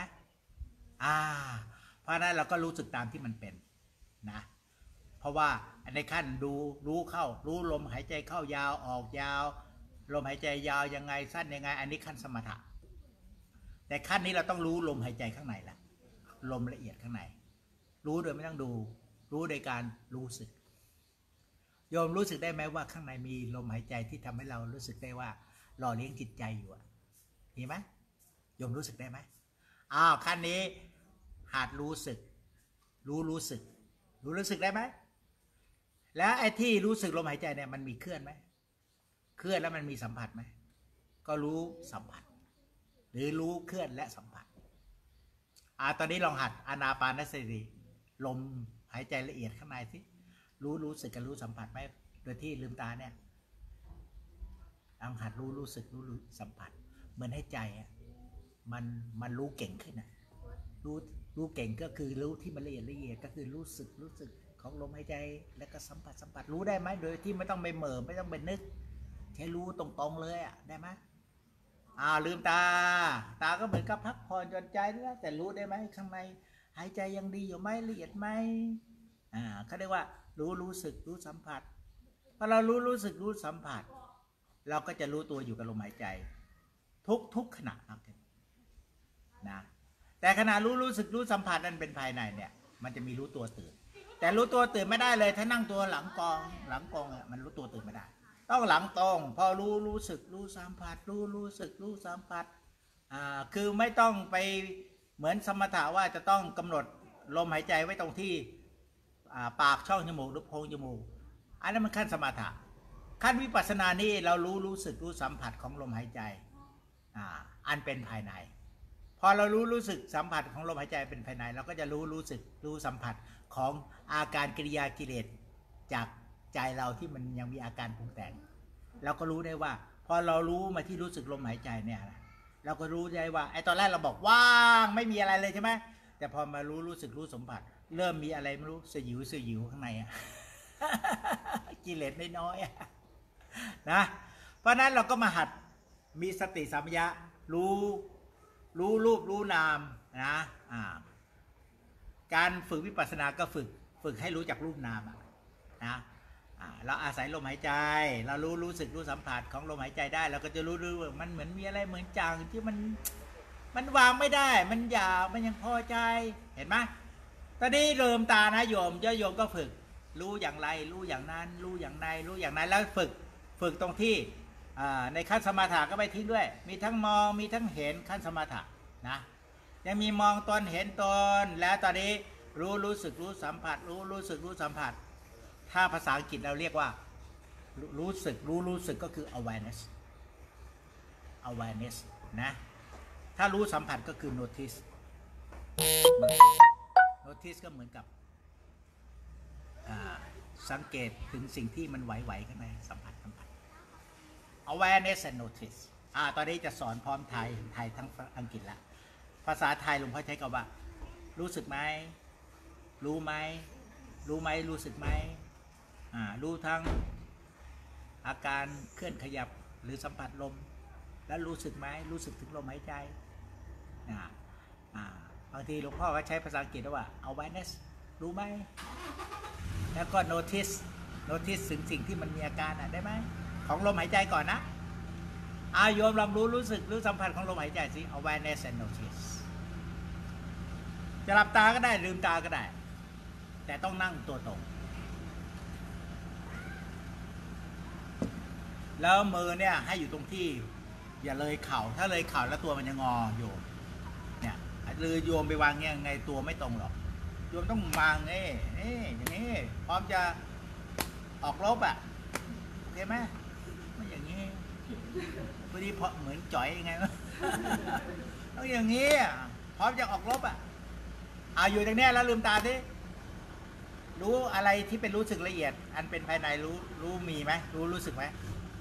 เพราะนั้นเราก็รู้สึกตามที่มันเป็นนะเพราะว่าในขั้นรู้เข้ารู้ลมหายใจเข้ายาวออกยาวลมหายใจยาวยังไงสั้นยังไงอันนี้ขั้นสมถะแต่ขั้นนี้เราต้องรู้ลมหายใจข้างในละลมละเอียดข้างในรู้โดยไม่ต้องดูรู้โดยการรู้สึกโยมรู้สึกได้ไหมว่าข้างในมีลมหายใจที่ทำให้เรารู้สึกได้ว่าหล่อเลี้ยงจิตใจอยู่เห็นไหมโยมรู้สึกได้ไหมขั้นนี้หัดรู้สึกรู้สึกได้ไหมแล้วไอ้ที่รู้สึกลมหายใจเนี่ยมันมีเคลื่อนไหมเคลื่อนแล้วมันมีสัมผัสไหมก็รู้สัมผัสหรือรู้เคลื่อนและสัมผัสตอนนี้ลองหัดอานาปานสติลมหายใจละเอียดข้างในสิรู้สึกกับรู้สัมผัสไหมโดยที่ลืมตาเนี่ยลองหัดรู้สึกรู้สัมผัสเหมือนให้ใจมันรู้เก่งขึ้นนะรู้เก่งก็คือรู้ที่มันละเอียดก็คือรู้สึกของลมหายใจแล้วก็สัมผัสรู้ได้ไหมโดยที่ไม่ต้องไปเหม่อไม่ต้องไปนึกแค่รู้ตรงๆเลยได้ไหมลืมตาก็เหมือนกับพักผ่อนหย่อนใจนะแต่รู้ได้ไหมข้างในหายใจยังดีอยู่ไหมละเอียดไหมเขาเรียกว่ารู้สึกรู้สัมผัสพอเรารู้สึกรู้สัมผัสเราก็จะรู้ตัวอยู่กับลมหายใจทุกขณะนะแต่ขณะรู้สึกรู้สัมผัสนั้นเป็นภายในเนี่ยมันจะมีรู้ตัวตื่นแต่รู้ตัวตื่นไม่ได้เลยถ้านั่งตัวหลังกองมันรู้ตัวตื่นไม่ได้ต้องหลังตรงพอรู้สึกรู้สัมผัสรู้สึกรู้สัมผัสคือไม่ต้องไปเหมือนสมถะว่าจะต้องกำหนดลมหายใจไว้ตรงที่ปากช่องจมูกหรือโพรงจมูกอันนั้นมันขั้นสมถะขั้นวิปัสสนานี่เรารู้สึกรู้สัมผัสของลมหายใจอันเป็นภายในพอเรารู้สึกสัมผัสของลมหายใจเป็นภายในเราก็จะรู้สึกรู้สัมผัสของอาการกิริยากิเลสจากใจเราที่มันยังมีอาการปรุงแต่งเราก็รู้ได้ว่าพอเรารู้มาที่รู้สึกลมหายใจเนี่ยเราก็รู้ได้ว่าไอ้ตอนแรกเราบอกว่างไม่มีอะไรเลยใช่ไหมแต่พอมารู้สึกรู้สัมผัสเริ่มมีอะไรไม่รู้สยิวข้างในกิเลสน้อยๆนะเพราะนั้นเราก็มาหัดมีสติสัมปชัญญะรู้รูปรู้นามนะการฝึกวิปัสสนาก็ฝึกให้รู้จักรูปนามนะเราอาศัยลมหายใจเรารู้สึกรู้สัมผัสของลมหายใจได้เราก็จะรู้ว่ามันเหมือนมีอะไรเหมือนจางที่มันวางไม่ได้มันอยากมันยังพอใจเห็นไหมตอนนี้ลืมตานะโยมโยมก็ฝึกรู้อย่างไรรู้อย่างนั้นรู้อย่างในรู้อย่างนั้นแล้วฝึกตรงที่ในขั้นสมาธิก็ไปทิ้งด้วยมีทั้งมองมีทั้งเห็นขั้นสมาธินะยังมีมองตนเห็นตนแล้วตอนนี้รู้สึกรู้สัมผัสรู้สึกรู้สัมผัสถ้าภาษาอังกฤษเราเรียกว่ารู้สึกก็คือ awareness นะถ้ารู้สัมผัสก็คือ notice ก็เหมือนกับสังเกตถึงสิ่งที่มันไหวๆข้างในสัมผัส awareness and notice ตอนนี้จะสอนพร้อมไทยทั้งอังกฤษละภาษาไทยหลวงพ่อใช้คำว่ารู้สึกไหมรู้ไหมรู้สึกไหมรู้ทั้งอาการเคลื่อนขยับหรือสัมผัสลมแล้วรู้สึกไหมรู้สึกถึงลมหายใจบางทีหลวงพ่อก็ใช้ภาษาอังกฤษว่า awareness รู้ไหมแล้วก็ notice ถึงสิ่งที่มันมีอาการได้ไหมของลมหายใจก่อนนะโยมลองรู้สึกรู้สัมผัสของลมหายใจสิ awareness and notice จะหลับตาก็ได้ลืมตาก็ได้แต่ต้องนั่งตัวตรงแล้วมือเนี่ยให้อยู่ตรงที่อย่าเลยเข่าถ้าเลยเข่าแล้วตัวมันจะงอโยมเนี่ยหรือโยมไปวางเงี้ยไงตัวไม่ตรงหรอกโยมต้องวางนี่อย่างนี้พร้อมจะออกรบเห็นไหมไม่อย่างนี้พอดีเพราะเหมือนจ่อยยังไงต้องอย่างนี้พร้อมจะออกรบอยู่ตรงนี้แล้วลืมตาสิรู้อะไรที่เป็นรู้สึกละเอียดอันเป็นภายในรู้มีไหมรู้สึกไหม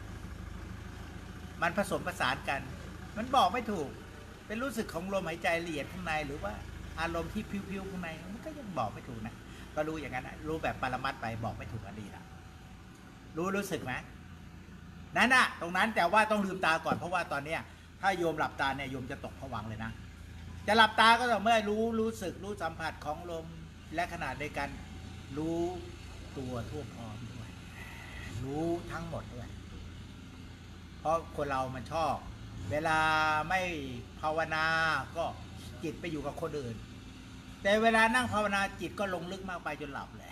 มันผสมผสานกันมันบอกไม่ถูกเป็นรู้สึกของลมหายใจละเอียดข้างในหรือว่าอารมณ์ที่พิวๆข้างในมันก็ยังบอกไม่ถูกนะก็รู้อย่างนั้นรู้แบบปรมัตถ์ไปบอกไม่ถูกอันนี้ละรู้สึกไหมนั่นตรงนั้นแต่ว่าต้องลืมตาก่อนเพราะว่าตอนเนี้ยถ้าโยมหลับตาเนี่ยโยมจะตกผวังค์เลยนะจะหลับตาก็ต่อเมื่อรู้สึกรู้สัมผัสของลมและขณะในการรู้ตัวทั่วพร้อมด้วยรู้ทั้งหมดด้วยเพราะคนเรามันชอบเวลาไม่ภาวนาก็จิตไปอยู่กับคนอื่นแต่เวลานั่งภาวนาจิตก็ลงลึกมากไปจนหลับเลย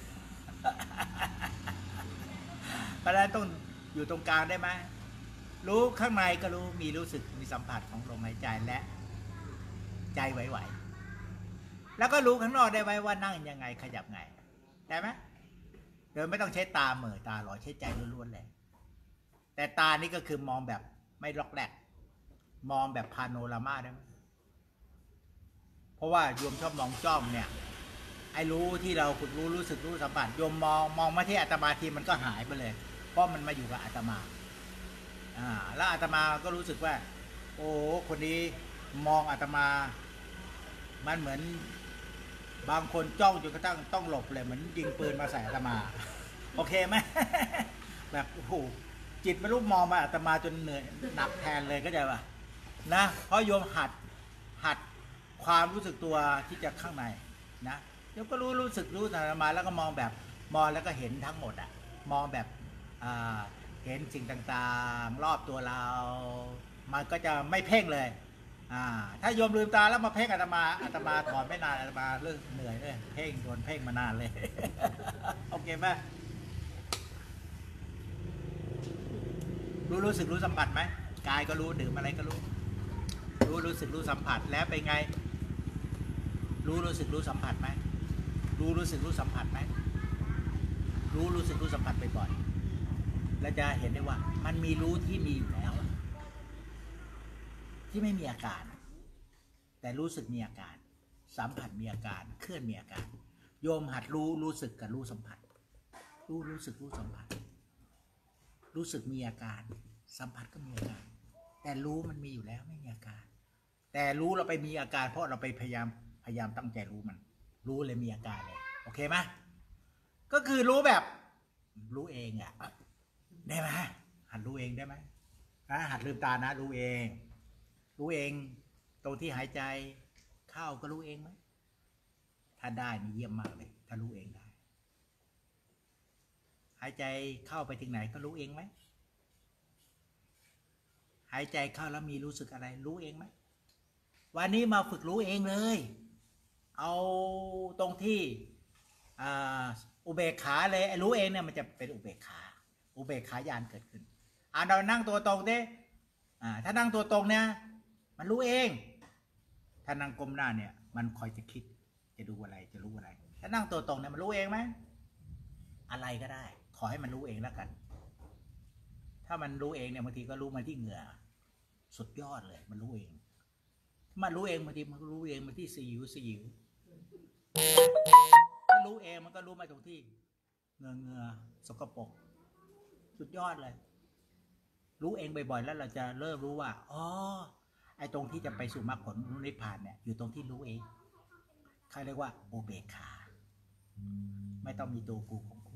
เพราะฉะนั้นต้องอยู่ตรงกลางได้ไหมรู้ข้างในก็มีรู้สึกมีสัมผัสของลมหายใจและใจไหวๆแล้วก็รู้ข้างนอกได้ไหมว่านั่งยังไงขยับไงได้ไหมโดยไม่ต้องใช้ตาเหม่อตาลอยใช้ใจล้วนๆเลยแต่ตานี่ก็คือมองแบบไม่ล็อกแรกมองแบบพาโนรามาได้ไหมเพราะว่าโยมชอบมองจ้องเนี่ยไอ้รู้ที่เราฝึกรู้สึกรู้สัมผัสโยมมองมาที่อาตมาทีมันก็หายไปเลยเพราะมันมาอยู่กับอาตมาแล้วอาตมาก็รู้สึกว่าโอ้คนนี้มองอาตมามันเหมือนบางคนจ้องจนกระทั่งต้องหลบเลยเหมือนยิงปืนมาใส่อาตมาโอเคไหม แบบโอ้โหจิตไม่รู้มองมาอาตมาจนเหนื่อยหนักแทนเลยก็จะว่านะเพราะโยมหัดความรู้สึกตัวที่จะข้างในนะโยมก็รู้สึกรู้อาตมาแล้วก็มองแบบมองแล้วก็เห็นทั้งหมดมองแบบเห็นสิ่งต่างๆรอบตัวเรามันก็จะไม่เพ่งเลยถ้าโยมลืมตาแล้วมาเพ่งอาตมาถอนไม่นานอาตมาเรื่องเหนื่อยเลยเพ่งโดนเพ่งมานานเลย โอเคไหมรู้สึกรู้สัมผัสไหมกายก็รู้ดื่มอะไรก็รู้สึกรู้สัมผัสแล้วเป็นไงรู้สึกรู้สัมผัสไหมรู้สึกรู้สัมผัสไหมรู้สึกรู้สัมผัสบ่อยๆแล้วจะเห็นได้ว่ามันมีรู้ที่มีอยู่แล้วที่ไม่มีอาการแต่รู้สึกมีอาการสัมผัสมีอาการเคลื่อนมีอาการโยมหัดรู้สึกกับรู้สัมผัสรู้สึกรู้สัมผัสรู้สึกมีอาการสัมผัสก็มีอาการแต่รู้มันมีอยู่แล้วไม่มีอาการแต่รู้เราไปมีอาการเพราะเราไปพยายามตั้งใจรู้มันรู้เลยมีอาการเลยโอเคไหมก็คือรู้แบบรู้เองได้ไหมหัดรู้เองได้ไหมหัดลืมตานะรู้เองตรงที่หายใจเข้าก็รู้เองไหมถ้าได้นี่เยี่ยมมากเลยถ้ารู้เองได้หายใจเข้าไปถึงไหนก็รู้เองไหมหายใจเข้าแล้วมีรู้สึกอะไรรู้เองไหมวันนี้มาฝึกรู้เองเลยเอาตรงที่อุเบกขาเลยรู้เองเนี่ยมันจะเป็นอุเบกขาญาณเกิดขึ้นเรานั่งตัวตรงดิถ้านั่งตัวตรงเนี่ยมันรู้เองถ้านั่งก้มหน้าเนี่ยมันคอยจะคิดจะดูอะไรจะรู้อะไรถ้านั่งตัวตรงเนี่ยมันรู้เองไหมอะไรก็ได้ขอให้มันรู้เองแล้วกันถ้ามันรู้เองเนี่ยบางทีก็รู้มาที่เหงื่อสุดยอดเลยมันรู้เองถ้ามันรู้เองบางทีมันรู้เองมาที่สยิวถ้ารู้เองมันก็รู้มาตรงที่เหงื่อสกปรกสุดยอดเลยรู้เองบ่อยๆแล้วเราจะเริ่มรู้ว่าอ๋อไอ้ตรงที่จะไปสู่มรรคผลนิพพานเนี่ยอยู่ตรงที่รู้เองเขาเรียกว่าอุเบกขาไม่ต้องมีตัวกูของกู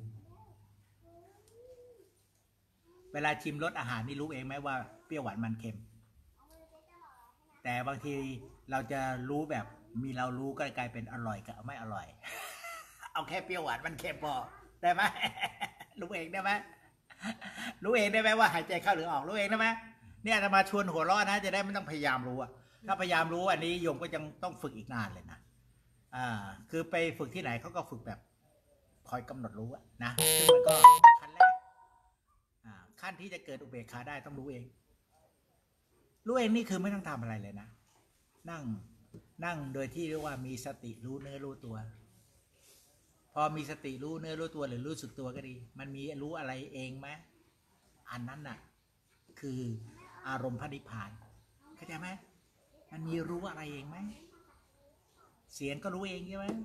เวลาชิมรสอาหารนี่รู้เองไหมว่าเปรี้ยวหวานมันเค็มแต่บางทีเราจะรู้แบบมีเรารู้ก็กลายเป็นอร่อยกับไม่อร่อยเอาแค่เปรี้ยวหวานมันเค็มพอได้ไหมรู้เองได้ไหมรู้เองได้ไหมว่าหายใจเข้าหรือออกรู้เองได้ไหมเนี่ยจะมาชวนหัวเราะนะจะได้ไม่ต้องพยายามรู้อะถ้าพยายามรู้อันนี้โยมก็ยังต้องฝึกอีกนานเลยนะคือไปฝึกที่ไหนเขาก็ฝึกแบบคอยกำหนดรู้นะซึ่งมันก็ขั้นแรกขั้นที่จะเกิดอุเบกขาได้ต้องรู้เองนี่คือไม่ต้องทำอะไรเลยนะนั่งโดยที่เรียกว่ามีสติรู้เนื้อรู้ตัวพอมีสติรู้เนื้อรู้ตัวหรือรู้สึกตัวก็ดีมันมีรู้อะไรเองไหมอันนั้นน่ะคืออารมณ์พระนิพพานเข้าใจไหมมันมีรู้อะไรเองไหมเสียงก็รู้เองใช่ไหม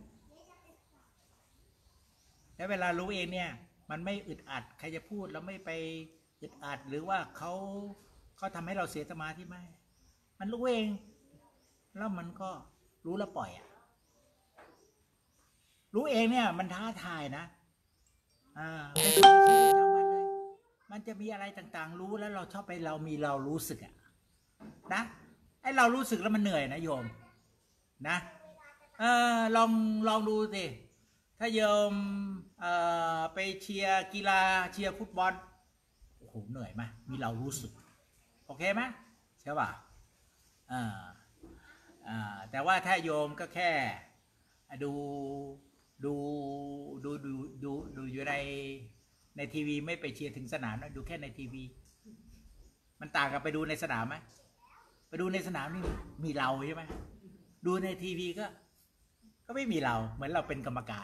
แล้วเวลารู้เองเนี่ยมันไม่อึดอัดใครจะพูดแล้วไม่ไปอึดอัดหรือว่าเขาทำให้เราเสียสมาธิไหมมันรู้เองแล้วมันก็รู้แล้วปล่อยรู้เองเนี่ยมันท้าทายนะเป็นชีวิตประจำวันเลยมันจะมีอะไรต่างๆรู้แล้วเราชอบไปเรารู้สึกนะไอเรารู้สึกแล้วมันเหนื่อยนะโยมนะลองดูสิถ้าโยมไปเชียร์กีฬาเชียร์ฟุตบอลโอ้โหเหนื่อยไหมมีเรารู้สึกโอเคไหมใช่ป่ะแต่ว่าถ้าโยมก็แค่ดูอยู่ในทีวีไม่ไปเชียร์ถึงสนามนะดูแค่ในทีวีมันต่างกับไปดูในสนามไหมไปดูในสนามนี่มีเราใช่ไหมดูในทีวีก็ไม่มีเราเหมือนเราเป็นกรรมการ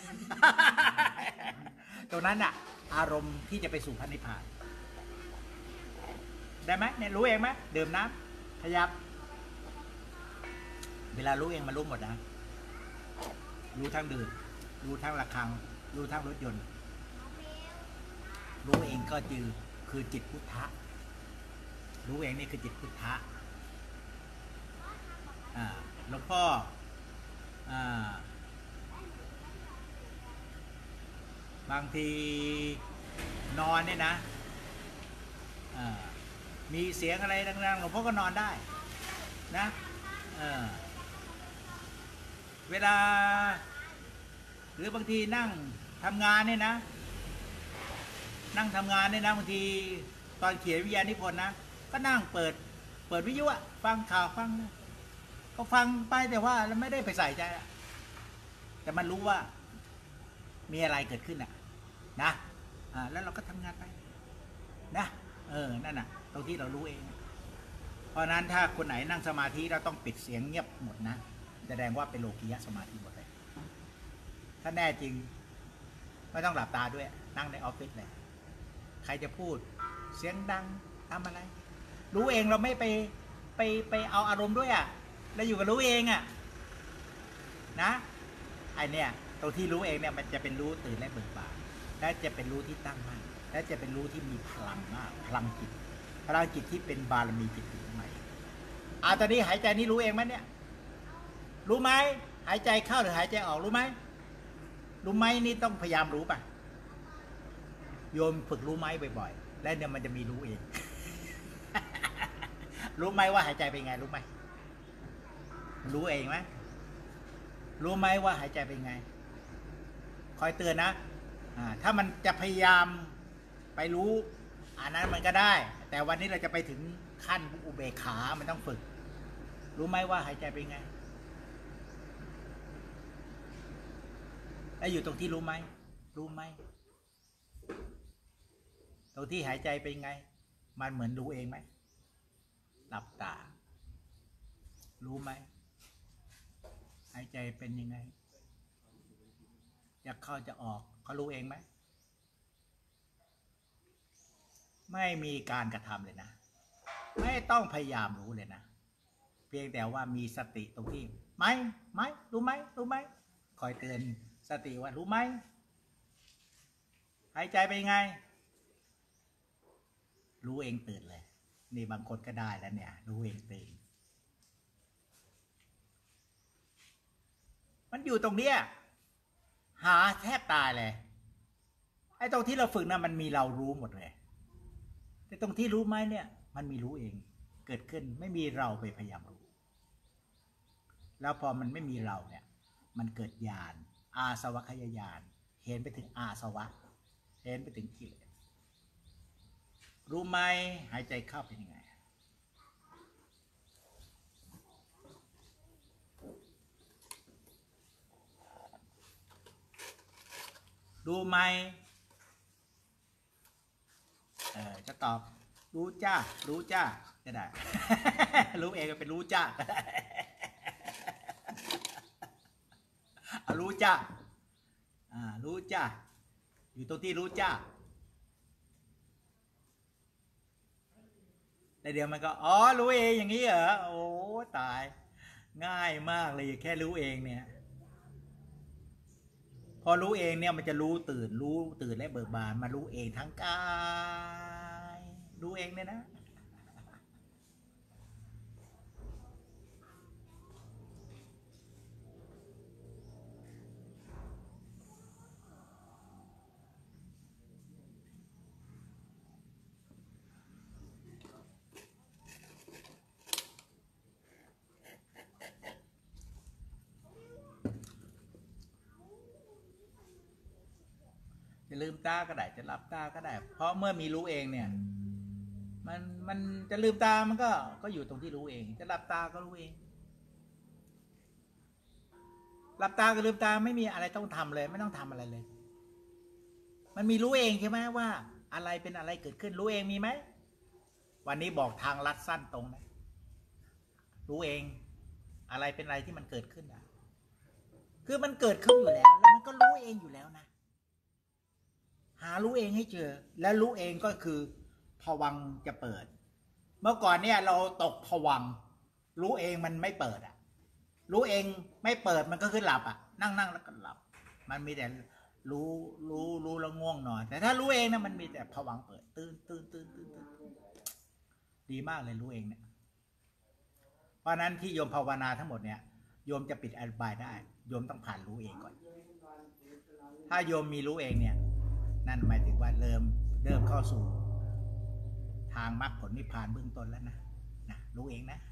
ตรงนั้นอารมณ์ที่จะไปสู่พระนิพพานได้ไหมเนี่ยรู้เองไหมดื่มน้ำขยับเวลารู้เองมันรู้หมดนะรู้ทั้งดื่มรู้ทั้งระฆังรู้ทั้งรถยนต์รู้เองก็คือจิตพุทธะรู้เองนี่คือจิตพุทธะหลวงพ่อบางทีนอนเนี่ยนะมีเสียงอะไรดังๆหลวงพ่อก็นอนได้นะเวลาหรือบางทีนั่งทำงานเนี่ยนะนั่งทำงานเนี่ยนะบางทีตอนเขียนวิทยานิพนธ์นะก็นั่งเปิดวิทยุฟังข่าวฟังก็ฟังไปแต่ว่าเราไม่ได้ไปใส่ใจแต่มันรู้ว่ามีอะไรเกิดขึ้นนะแล้วเราก็ทำงานไปนะนั่นตรงที่เรารู้เองเพราะนั้นถ้าคนไหนนั่งสมาธิเราต้องปิดเสียงเงียบหมดนะแสดงว่าเป็นโลกิยะสมาธิหมดเลยถ้าแน่จริงไม่ต้องหลับตาด้วยนั่งในออฟฟิศเลยใครจะพูดเสียงดังทำอะไรรู้เองเราไม่ไปเอาอารมณ์ด้วยเราอยู่กับรู้เองนะไอเนี่ยตรงที่รู้เองเนี่ยมันจะเป็นรู้ตื่นและเบิกบานและจะเป็นรู้ที่ตั้งมั่นและจะเป็นรู้ที่มีพลังมากพลังจิตที่เป็นบารมีจิตใหม่ตอนนี้หายใจนี้รู้เองไหมเนี่ยรู้ไหมหายใจเข้าหรือหายใจออกรู้ไหมนี่ต้องพยายามรู้ป่ะโยมฝึกรู้ไหมบ่อยๆแล้วเนี่ยมันจะมีรู้เอง รู้ไหมว่าหายใจเป็นไงรู้ไหมรู้เองไหมรู้ไหมว่าหายใจเป็นไงคอยเตือนนะถ้ามันจะพยายามไปรู้อันนั้นมันก็ได้แต่วันนี้เราจะไปถึงขั้นอุเบกขามันต้องฝึกรู้ไหมว่าหายใจเป็นไงแล้วอยู่ตรงที่รู้ไหมรู้ไหมตรงที่หายใจเป็นไงมันเหมือนรู้เองไหมหลับตารู้ไหมหายใจเป็นยังไงจะเข้าจะออกเขารู้เองไหมไม่มีการกระทำเลยนะไม่ต้องพยายามรู้เลยนะเพียงแต่ว่ามีสติตรงที่ไหมรู้ไหมรู้ไหมคอยเตือนสติว่ารู้ไหมหายใจไปยังไงรู้เองตื่นเลยนี่บางคนก็ได้แล้วเนี่ยรู้เองตื่นมันอยู่ตรงเนี้ยหาแทบตายเลยไอ้ตรงที่เราฝึกนะมันมีเรารู้หมดเลยแต่ตรงที่รู้ไหมเนี่ยมันมีรู้เองเกิดขึ้นไม่มีเราไปพยายามรู้แล้วพอมันไม่มีเราเนี่ยมันเกิดญาณอาสวะขยญาณเห็นไปถึงอาสวะเห็นไปถึงกิเลสรู้ไหมหายใจเข้าเป็นยังไงรู้ไหมจะตอบรู้จ้ารู้จ้าก็ได้ รู้เองก็เป็นรู้จ้า รู้จ้ารู้จ้าอยู่ตรงที่รู้จ้าแต่เดี๋ยวมันก็อ๋อรู้เองอย่างนี้เหรอโอ้ตายง่ายมากเลยแค่รู้เองเนี่ยพอรู้เองเนี่ยมันจะรู้ตื่นและเบิกบานมารู้เองทั้งกายรู้เองเนี่ยนะจะลืมตาก็ได้จะหลับตาก็ได้เพราะเมื่อมีรู้เองเนี่ยมันจะลืมตามันก็อยู่ตรงที่รู้เองจะหลับตาก็รู้เองหลับตากับลืมตาไม่มีอะไรต้องทำเลยไม่ต้องทำอะไรเลยมันมีรู้เองใช่ไหมว่าอะไรเป็นอะไรเกิดขึ้นรู้เองมีไหมวันนี้บอกทางลัดสั้นตรงนะรู้เองอะไรเป็นอะไรที่มันเกิดขึ้นอ่ะคือมันเกิดขึ้นอยู่แล้วแล้วมันก็รู้เองอยู่แล้วนะหารู้เองให้เจอและรู้เองก็คือภวังค์จะเปิดเมื่อก่อนเนี่ยเราตกภวังค์รู้เองมันไม่เปิดอ่ะรู้เองไม่เปิดมันก็คือหลับอ่ะนั่งแล้วก็หลับมันมีแต่รู้แล้วง่วงนอนแต่ถ้ารู้เองนะมันมีแต่ภวังค์เปิดตื่นดีมากเลยรู้เองเนี่ยเพราะนั้นที่โยมภาวนาทั้งหมดเนี่ยโยมจะปิดอธิบายได้โยมต้องผ่านรู้เองก่อนถ้าโยมมีรู้เองเนี่ยนั่นหมายถึงว่าเริ่มเข้าสู่ทางมรรคผลนิพพานเบื้องต้นแล้วนะรู้เองนะ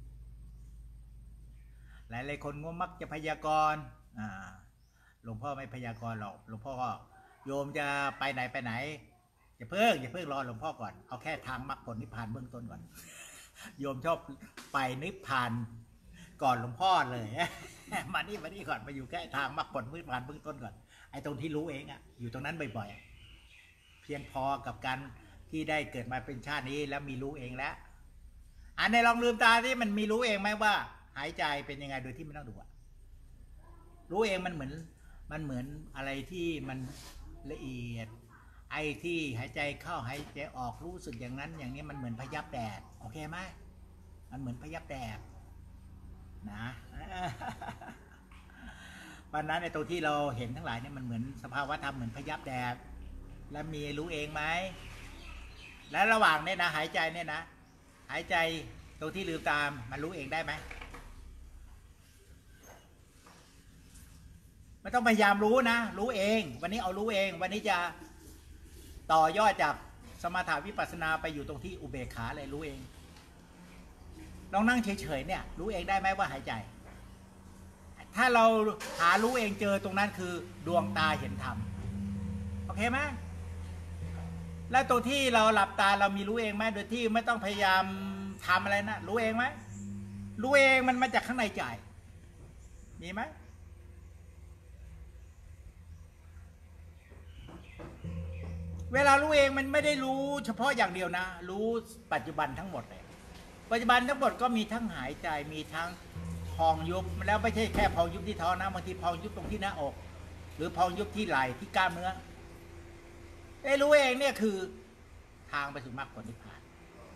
หลายคนก็มักจะพยากรณ์หลวงพ่อไม่พยากรณ์หรอกหลวงพ่อก็โยมจะไปไหนอย่าเพิ่งรอหลวงพ่อก่อนเอาแค่ทางมรรคผลนิพพานเบื้องต้นก่อนโยมชอบไปนิพพานก่อนหลวงพ่อเลยมานี่ก่อนมาอยู่แค่ทางมรรคผลนิพพานเบื้องต้นก่อนไอ้ตรงที่รู้เองอ่ะอยู่ตรงนั้นบ่อยๆเพียงพอกับการที่ได้เกิดมาเป็นชาตินี้แล้วมีรู้เองแล้วในลองลืมตาที่มันมีรู้เองไหมว่าหายใจเป็นยังไงโดยที่ไม่ต้องดูอะรู้เองมันเหมือนอะไรที่มันละเอียดไอ้ที่หายใจเข้าหายใจออกรู้สึกอย่างนั้นอย่างนี้มันเหมือนพยับแดดโอเคไหมมันเหมือนพยับแดดนะวันนั้นในตัวที่เราเห็นทั้งหลายเนี่ยมันเหมือนสภาวะธรรมเหมือนพยับแดดแล้วมีรู้เองไหมและระหว่างเนี่ยนะหายใจเนี่ยนะหายใจตรงที่ลืมตามันรู้เองได้ไหมไม่ต้องพยายามรู้นะรู้เองวันนี้เอารู้เองวันนี้จะต่อยอดจากสมถะวิปัสสนาไปอยู่ตรงที่อุเบกขาเลยรู้เองลองนั่งเฉยๆเนี่ยรู้เองได้ไหมว่าหายใจถ้าเราหารู้เองเจอตรงนั้นคือดวงตาเห็นธรรมโอเคไหมแล้วตรงที่เราหลับตาเรามีรู้เองไหมโดยที่ไม่ต้องพยายามทำอะไรนะรู้เองไหมรู้เองมันมาจากข้างในใจมีไหมเวลารู้เองมันไม่ได้รู้เฉพาะอย่างเดียวนะรู้ปัจจุบันทั้งหมดเลยปัจจุบันทั้งหมดก็มีทั้งหายใจมีทั้งพองยุบแล้วไม่ใช่แค่พองยุบที่ท้องนะบางทีพองยุบตรงที่หน้าอกหรือพองยุบที่ไหล่ที่กล้ามเนื้อรู้เองเนี่ยคือทางไปสู่มรรคผลนิพพาน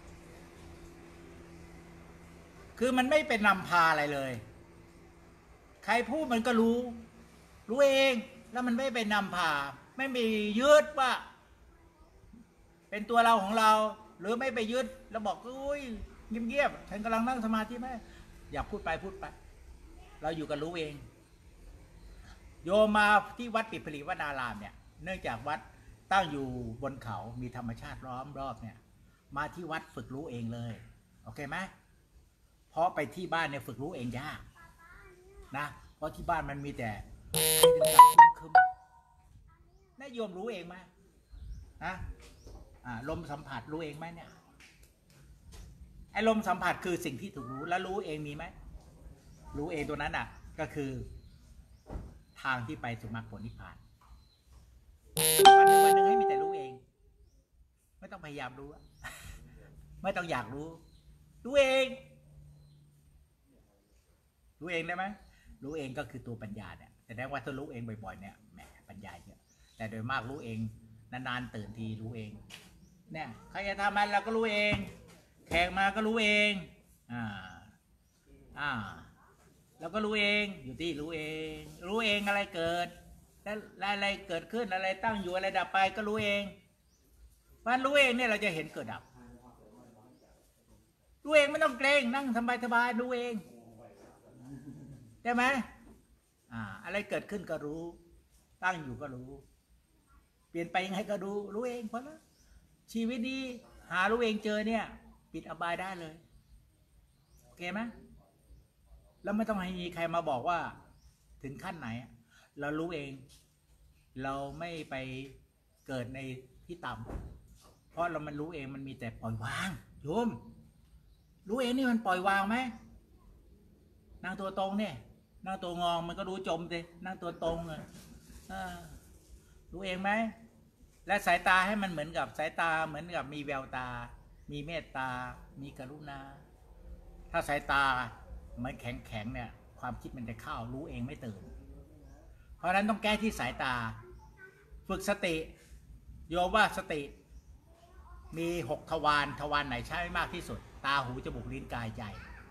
คือมันไม่เป็นนำพาอะไรเลยใครพูดมันก็รู้เองแล้วมันไม่เป็นนำพาไม่มียึดว่าเป็นตัวเราของเราหรือไม่ไปยึดแล้วบอกอุ้ยเงียบๆฉันกำลังนั่งสมาธิไหมอยากพูดไปเราอยู่กับรู้เองโยมมาที่วัดปิดผลีวนารามเนี่ยเนื่องจากวัดตั้งอยู่บนเขามีธรรมชาติล้อมรอบเนี่ยมาที่วัดฝึกรู้เองเลยโอเคไหมเพราะไปที่บ้านเนี่ยฝึกรู้เองยากนะเพราะที่บ้านมันมีแต่คึมๆนายโยมรู้เองไหมนะลมสัมผัสรู้เองไหมเนี่ยไอ้ลมสัมผัสคือสิ่งที่ถูกรู้แล้วรู้เองมีไหมรู้เองตัวนั้นก็คือทางที่ไปสู่มรรคผลนิพพานวันหนึ่งให้มีแต่รู้เองไม่ต้องพยายามรู้ไม่ต้องอยากรู้เองได้ไหมรู้เองก็คือตัวปัญญาเนี่ยแต่ได้ว่าถ้ารู้เองบ่อยๆเนี่ยแหมปัญญาเยอะแต่โดยมากรู้เองนานๆตื่นทีรู้เองเนี่ยใครจะทำอะไรเราก็รู้เองแขกมาก็รู้เองแล้วก็รู้เองอยู่ที่รู้เองอะไรเกิดแล้วอะไรเกิดขึ้นอะไรตั้งอยู่อะไรดับไปก็รู้เองมันรู้เองเนี่ยเราจะเห็นเกิดดับรู้เองไม่ต้องเกรงนั่งสบายรู้เองใช่ไหมอะไรเกิดขึ้นก็รู้ตั้งอยู่ก็รู้เปลี่ยนไปยังไงก็รู้เองเพราะนะชีวิตนี้หารู้เองเจอเนี่ยปิดอบายได้เลยโอเคไหมแล้วไม่ต้องให้มีใครมาบอกว่าถึงขั้นไหนเรารู้เองเราไม่ไปเกิดในที่ต่ำเพราะมันรู้เองมันมีแต่ปล่อยวางโยมรู้เองนี่มันปล่อยวางไหมนั่งตัวตรงเนี่ยนั่งตัวงอมันก็รู้จมเลยนั่งตัวตรงรู้เองไหมและสายตาให้มันเหมือนกับสายตาเหมือนกับมีแววตามีเมตตามีกรุณาถ้าสายตามันแข็งเนี่ยความคิดมันจะเข้ารู้เองไม่ตื่นเพราะฉะนั้นต้องแก้ที่สายตาฝึกสติโยมว่าสติมี6 ทวารไหนใช้มากที่สุดตาหูจมูกลิ้นกายใจ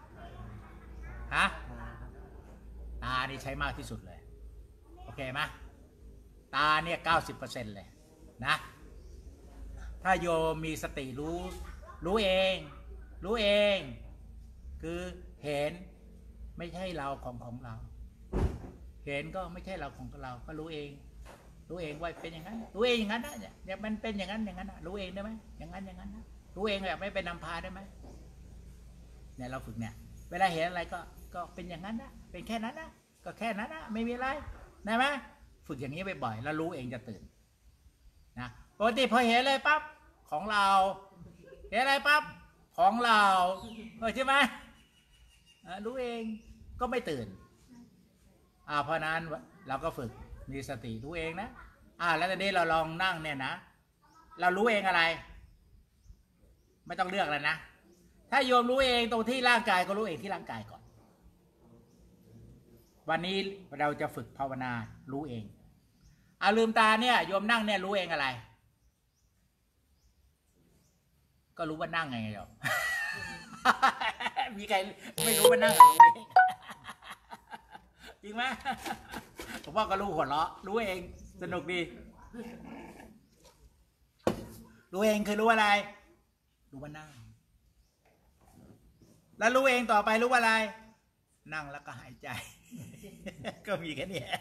ตานี่ใช้มากที่สุดเลยโอเคไหมตาเนี่ย 90% เลยนะถ้าโยมมีสติรู้เองคือเห็นไม่ใช่เราของเราเห็นก็ไม่ใช่เราของเราก็รู้เองว่าเป็นอย่างนั้นรู้เองอย่างนั้นนะเนี่ยมันเป็นอย่างนั้นนะรู้เองได้ไหมอย่างนั้นนะรู้เองแบบไม่เป็นนำพาได้ไหมเนี่ยเราฝึกเนี่ยเวลาเห็นอะไรก็เป็นอย่างนั้นนะเป็นแค่นั้นนะก็แค่นั้นนะไม่มีอะไรได้ไหมฝึกอย่างนี้บ่อยๆแล้วรู้เองจะตื่นนะปกติพอเห็นอะไรปั๊บของเราเห็นอะไรปั๊บของเราใช่ไหมรู้เองก็ไม่ตื่นเพราะนั้นเราก็ฝึกมีสติรู้เองนะแล้วตอนนี้เราลองนั่งเนี่ยนะเรารู้เองอะไรไม่ต้องเลือกแล้วนะถ้าโยมรู้เองตรงที่ร่างกายก็รู้เองที่ร่างกายก่อนวันนี้เราจะฝึกภาวนารู้เองลืมตาเนี่ยโยมนั่งเนี่ยรู้เองอะไรก็รู้ว่านั่งไงโยม มีใครไม่รู้ว่านั่งรู้เองจริงไหมผมว่าก็รู้หัวเราะรู้เองสนุกดีรู้เองคือรู้อะไรรู้ว่านั่งแล้วรู้เองต่อไปรู้ว่าอะไรนั่งแล้วก็หายใจ ก็มีแค่นี้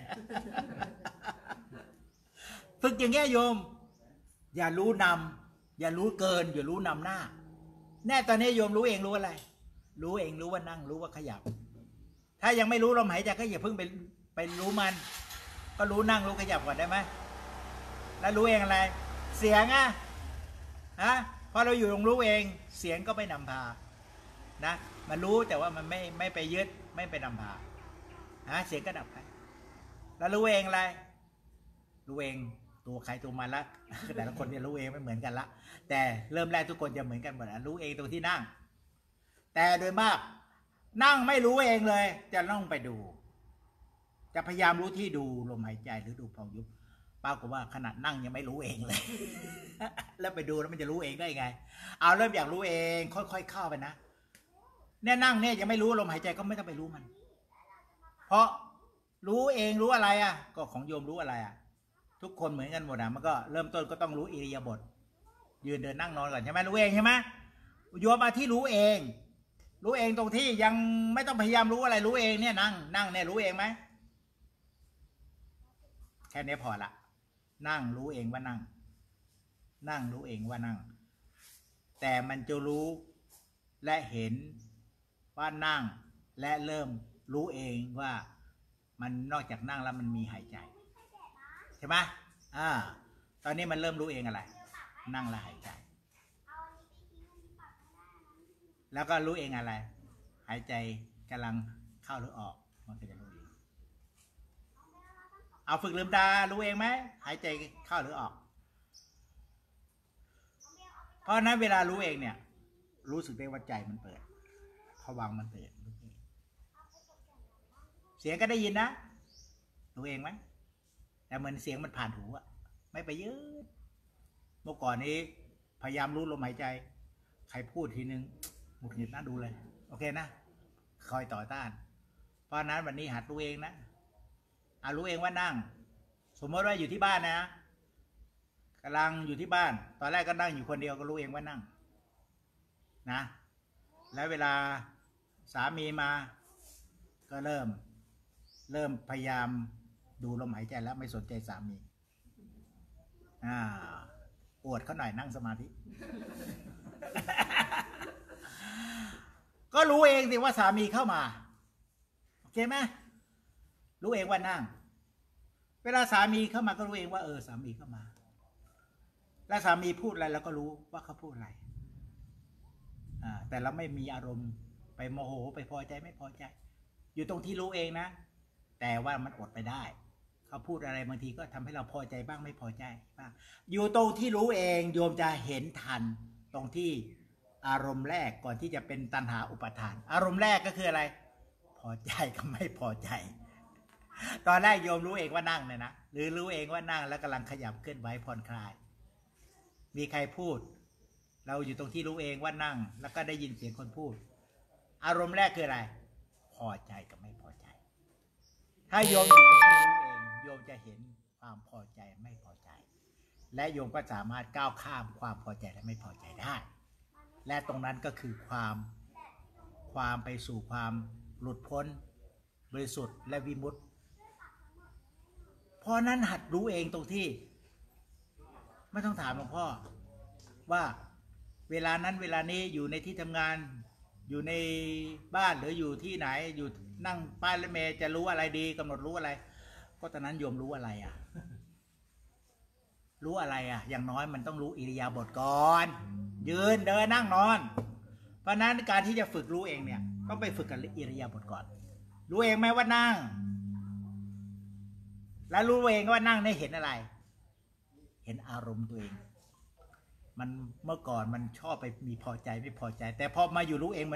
ฝึกอย่างเงี้ยโยมอย่ารู้นำอย่ารู้เกินอย่ารู้นำหน้าแน่ตอนนี้โยมรู้เองรู้อะไรรู้เองรู้ว่านั่งรู้ว่าขยับถ้ายังไม่รู้ลมหายใจก็อย่าเพิ่งไปรู้มันก็รู้นั่งรู้ขยับก่อนได้ไหมแล้วรู้เองอะไรเสียงอะฮะพอเราอยู่ตรงรู้เองเสียงก็ไม่นำพานะมันรู้แต่ว่ามันไม่ไปยึดไม่ไปนำพาเสียงก็ดับไปแล้วรู้เองอะไรรู้เองตัวใครตัวมันละแต่ละคนจะรู้เองไม่เหมือนกันละแต่เริ่มแรกทุกคนจะเหมือนกันหมดรู้เองตรงที่นั่งแต่โดยมากนั่งไม่รู้เองเลยจะต้องไปดูจะพยายามรู้ที่ดูลมหายใจหรือดูพองยุบปรากฏว่าขนาดนั่งยังไม่รู้เองเลย แล้วไปดูแล้วมันจะรู้เองได้ไงเอาเริ่มอยากรู้เองค่อยๆเข้าไปนะเนี่ยนั่งเนี่ยยังไม่รู้ลมหายใจก็ไม่ต้องไปรู้มันเพราะรู้เองรู้อะไรอ่ะก็ของโยมรู้อะไรอ่ะทุกคนเหมือนกันหมดมันก็เริ่มต้นก็ต้องรู้อิริยาบถยืนเดินนั่งนอนก่อนใช่ไหมรู้เองใช่ไหมโยมมาที่รู้เองตรงที่ยังไม่ต้องพยายามรู้อะไรรู้เองเนี่ยนั่งเนี่ยรู้เองไหมแค่นี้พอละนั่งรู้เองว่านั่งรู้เองว่านั่งแต่มันจะรู้และเห็นว่านั่งและเริ่มรู้เองว่ามันนอกจากนั่งแล้วมันมีหายใจใช่ไหมตอนนี้มันเริ่มรู้เองอะไรนั่งแล้วหายใจแล้วก็รู้เองอะไรหายใจกำลังเข้าหรือออกมันก็จะรู้เองเอาฝึกลืมตารู้เองไหมหายใจเข้าหรือออกเพราะนั้นเวลารู้เองเนี่ยรู้สึกได้ว่าใจมันเปิดผวังค์มันเปิดเสียงก็ได้ยินนะรู้เองไหมแต่เหมือนเสียงมันผ่านหูอะไม่ไปยืดเมื่อก่อนนี้พยายามรู้ลมหายใจใครพูดทีนึงหงุดหงิดน่าดูเลยโอเคนะคอยต่อต้านเพราะนั้นวันนี้หัดรู้เองนะรู้เองว่านั่งสมมติว่าอยู่ที่บ้านนะกำลังอยู่ที่บ้านตอนแรกก็นั่งอยู่คนเดียวก็รู้เองว่านั่งนะแล้วเวลาสามีมาก็เริ่มพยายามดูลมหายใจแล้วไม่สนใจสามีอวดเขาหน่อยนั่งสมาธิ ก็รู้เองสิว่าสามีเข้ามาโอเคไหมรู้เองว่านั่งเวลาสามีเข้ามาก็รู้เองว่าสามีเข้ามาแล้วสามีพูดอะไรเราก็รู้ว่าเขาพูดอะไรแต่เราไม่มีอารมณ์ไปโมโหไปพอใจไม่พอใจอยู่ตรงที่รู้เองนะแต่ว่ามันอดไปได้เขาพูดอะไรบางทีก็ทำให้เราพอใจบ้างไม่พอใจบ้างอยู่ตรงที่รู้เองโยมจะเห็นทันตรงที่อารมณ์แรกก่อนที่จะเป็นตัณหาอุปาทานอารมณ์แรกก็คืออะไรพอใจกับไม่พอใจตอนแรกโยมรู้เองว่านั่งเนี่ยนะหรือรู้เองว่านั่งแล้วกำลังขยับเคลื่อนไหวผ่อนคลายมีใครพูดเราอยู่ตรงที่รู้เองว่านั่งแล้วก็ได้ยินเสียงคนพูดอารมณ์แรกคืออะไรพอใจกับไม่พอใจถ้าโยมอยู่ตรงที่รู้เองโยมจะเห็นความพอใจไม่พอใจและโยมก็สามารถก้าวข้ามความพอใจและไม่พอใจได้และตรงนั้นก็คือความไปสู่ความหลุดพ้นบริสุทธิ์และวิมุตติเพราะนั้นหัดรู้เองตรงที่ไม่ต้องถามหลวงพ่อว่าเวลานั้นเวลานี้อยู่ในที่ทำงานอยู่ในบ้านหรืออยู่ที่ไหนอยู่นั่งป้ายรถเมล์จะรู้อะไรดีกำหนดรู้อะไรก็ตอนนั้นโยมรู้อะไรรู้อะไรอย่างน้อยมันต้องรู้อิริยาบถก่อนยืนเดินนั่งนอนเพราะนั้นการที่จะฝึกรู้เองเนี่ยต้องไปฝึกกับอิริยาบถก่อนรู้เองไหมว่านั่งแล้วรู้เองว่านั่งได้เห็นอะไรเห็นอารมณ์ตัวเองมันเมื่อก่อนมันชอบไปมีพอใจไม่พอใจแต่พอมาอยู่รู้เอง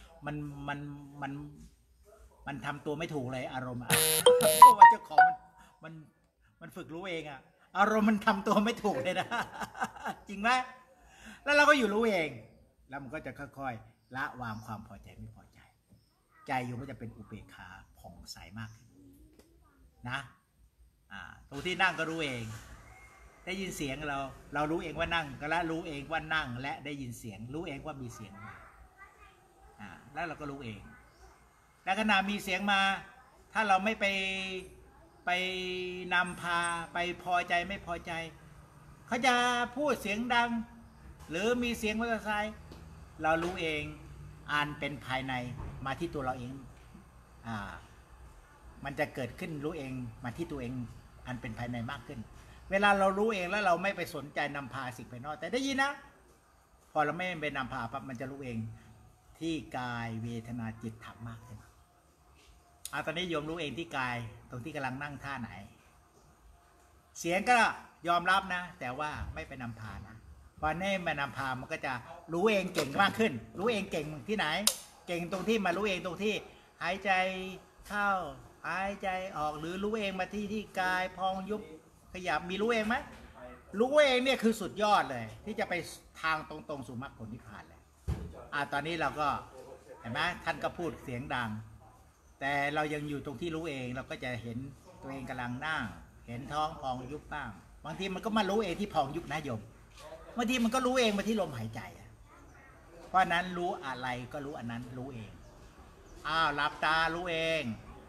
มันทำตัวไม่ถูกเลยอารมณ์เพราะว่าเจ้าของมันฝึกรู้เองอารมณ์มันทำตัวไม่ถูกเลยนะจริงไหมแล้วเราก็อยู่รู้เองแล้วมันก็จะค่อยๆละวางความพอใจไม่พอใจใจอยู่ก็จะเป็นอุเบกขาผ่องใสมากนะตรงที่นั่งก็รู้เองได้ยินเสียงเรารู้เองว่านั่งก็ละรู้เองว่านั่งและได้ยินเสียงรู้เองว่ามีเสียงมาแล้วเราก็รู้เองและขณะมีเสียงมาถ้าเราไม่ไปนำพาไปพอใจไม่พอใจเขาจะพูดเสียงดังหรือมีเสียงมอเตอร์ไซค์เรารู้เองอ่านเป็นภายในมาที่ตัวเราเองมันจะเกิดขึ้นรู้เองมาที่ตัวเองอันเป็นภายในมากขึ้นเวลาเรารู้เองแล้วเราไม่ไปสนใจนำพาสิ่งภายนอกแต่ได้ยินนะพอเราไม่ไปนำพาปั๊บมันจะรู้เองที่กายเวทนาจิตธรรมมากขึ้นตอนนี้โยมรู้เองที่กายตรงที่กำลังนั่งท่าไหนเสียงก็ยอมรับนะแต่ว่าไม่ไปนำพานะพอนี่มานำพามันก็จะรู้เองเก่งมากขึ้นรู้เองเก่งที่ไหนเก่งตรงที่มารู้เองตรงที่หายใจเข้าหายใจออกหรือรู้เองมาที่กายพองยุบขยับมีรู้เองไหมรู้เองเนี่ยคือสุดยอดเลยที่จะไปทางตรงๆสู่มรรคผลนิพพานเลยตอนนี้เราก็เห็นไหมท่านก็พูดเสียงดังแต่เรายังอยู่ตรงที่รู้เองเราก็จะเห็นตัวเองกำลังนั่งเห็นท้องพองยุบบ้างบางทีมันก็มารู้เองที่พองยุบนะโยมบางทีมันก็รู้เองมาที่ลมหายใจเพราะนั้นรู้อะไรก็รู้อันนั้นรู้เองหลับตารู้เอง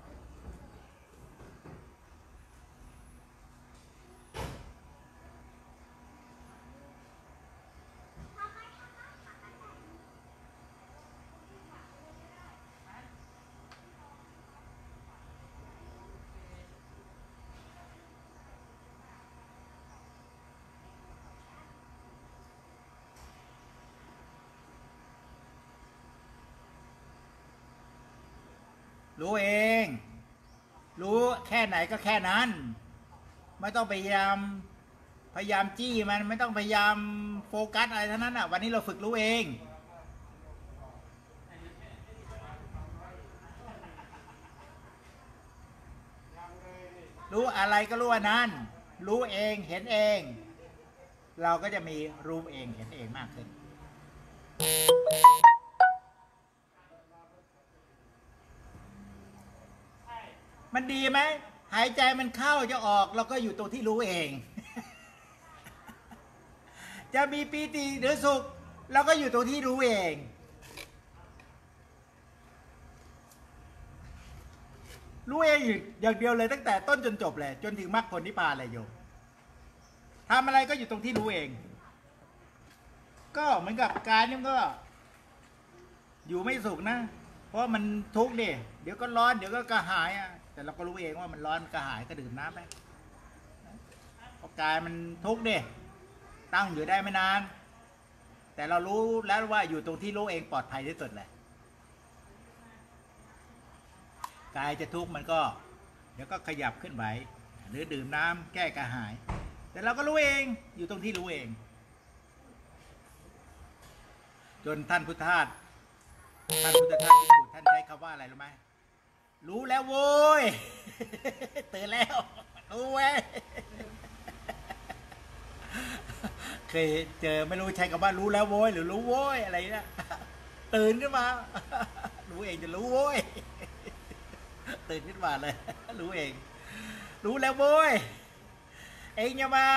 รู้เองรู้แค่ไหนก็แค่นั้นไม่ต้องพยายามจี้มันไม่ต้องพยายามโฟกัสอะไรทั้งนั้นวันนี้เราฝึกรู้เองรู้อะไรก็รู้อันนั้นรู้เองเห็นเองเราก็จะมีรู้เองเห็นเองมากขึ้นมันดีไหมหายใจมันเข้าจะออกเราก็อยู่ตรงที่รู้เอง จะมีปีติหรือสุขเราก็อยู่ตรงที่รู้เองรู้เองอย่างเดียวเลยตั้งแต่ต้นจนจบเลยจนถึงมรรคผลนิพพานเลยโยมทำอะไรก็อยู่ตรงที่รู้เองก็เหมือนกับกายนี่ก็อยู่ไม่สุขนะเพราะมันทุกข์ดิเดี๋ยวก็ร้อนเดี๋ยวก็กระหายแต่เราก็รู้เองว่ามันร้อนกระหายก็ดื่มน้ำไปเพราะกายมันทุกข์ดิตั้งอยู่ได้ไม่นานแต่เรารู้แล้วว่าอยู่ตรงที่รู้เองปลอดภัยที่สุดแหละกายจะทุกข์มันก็เดี๋ยวก็ขยับขึ้นไหวหรือดื่มน้ำแก้กระหายแต่เราก็รู้เองอยู่ตรงที่รู้เองจนท่านพุทธทาสที่สุดท่านใช้คำว่าอะไรรู้ไหมรู้แล้วโว้ยตื่นแล้วรู้เว้ยเคยเจอไม่รู้ใช้คำว่ารู้แล้วโว้ยหรือรู้โว้ยอะไรนะตื่นขึ้นมารู้เองจะรู้โว้ยตื่นขึ้นมาเลยรู้เองรู้แล้วโว้ยเองอย่ามา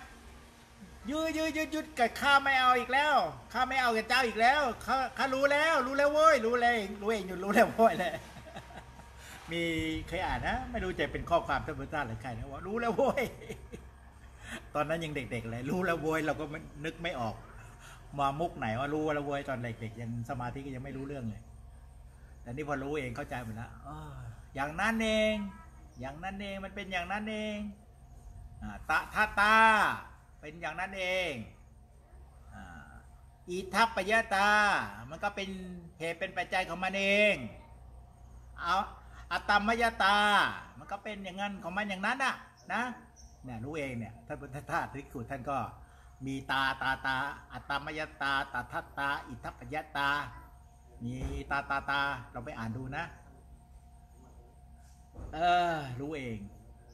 ยืดกับข้าไม่เอาอีกแล้วข้าไม่เอากับเจ้าอีกแล้วข้ารู้แล้วโว้ยรู้เองอยู่รู้แล้วโว้ยเลยมีเคยอ่านนะไม่รู้จะเป็นข้อความท่านพุทธทาสหรือใครนะว่ารู้แล้วโว้ยตอนนั้นยังเด็กๆเลยรู้แล้วโว้ยเราก็นึกไม่ออกมามุกไหนว่ารู้แล้วโว้ยตอนเด็กๆยังสมาธิก็ยังไม่รู้เรื่องเลยแต่นี่พอรู้เองเข้าใจหมดแล้วอย่างนั้นเองมันเป็นอย่างนั้นเองตาเป็นอย่างนั้นเองอิทัปปยตามันก็เป็นเหตุเป็นปัจจัยของมันเองอัตตมยตามันก็เป็นอย่างนั้นของมันอย่างนั้นนะเนี่ยรู้เองเนี่ยท่านพุทธทาสที่กุท่านก็มีตาอัตตมยตาทัตตาอิทัปปยตามีตาเราไปอ่านดูนะรู้เอง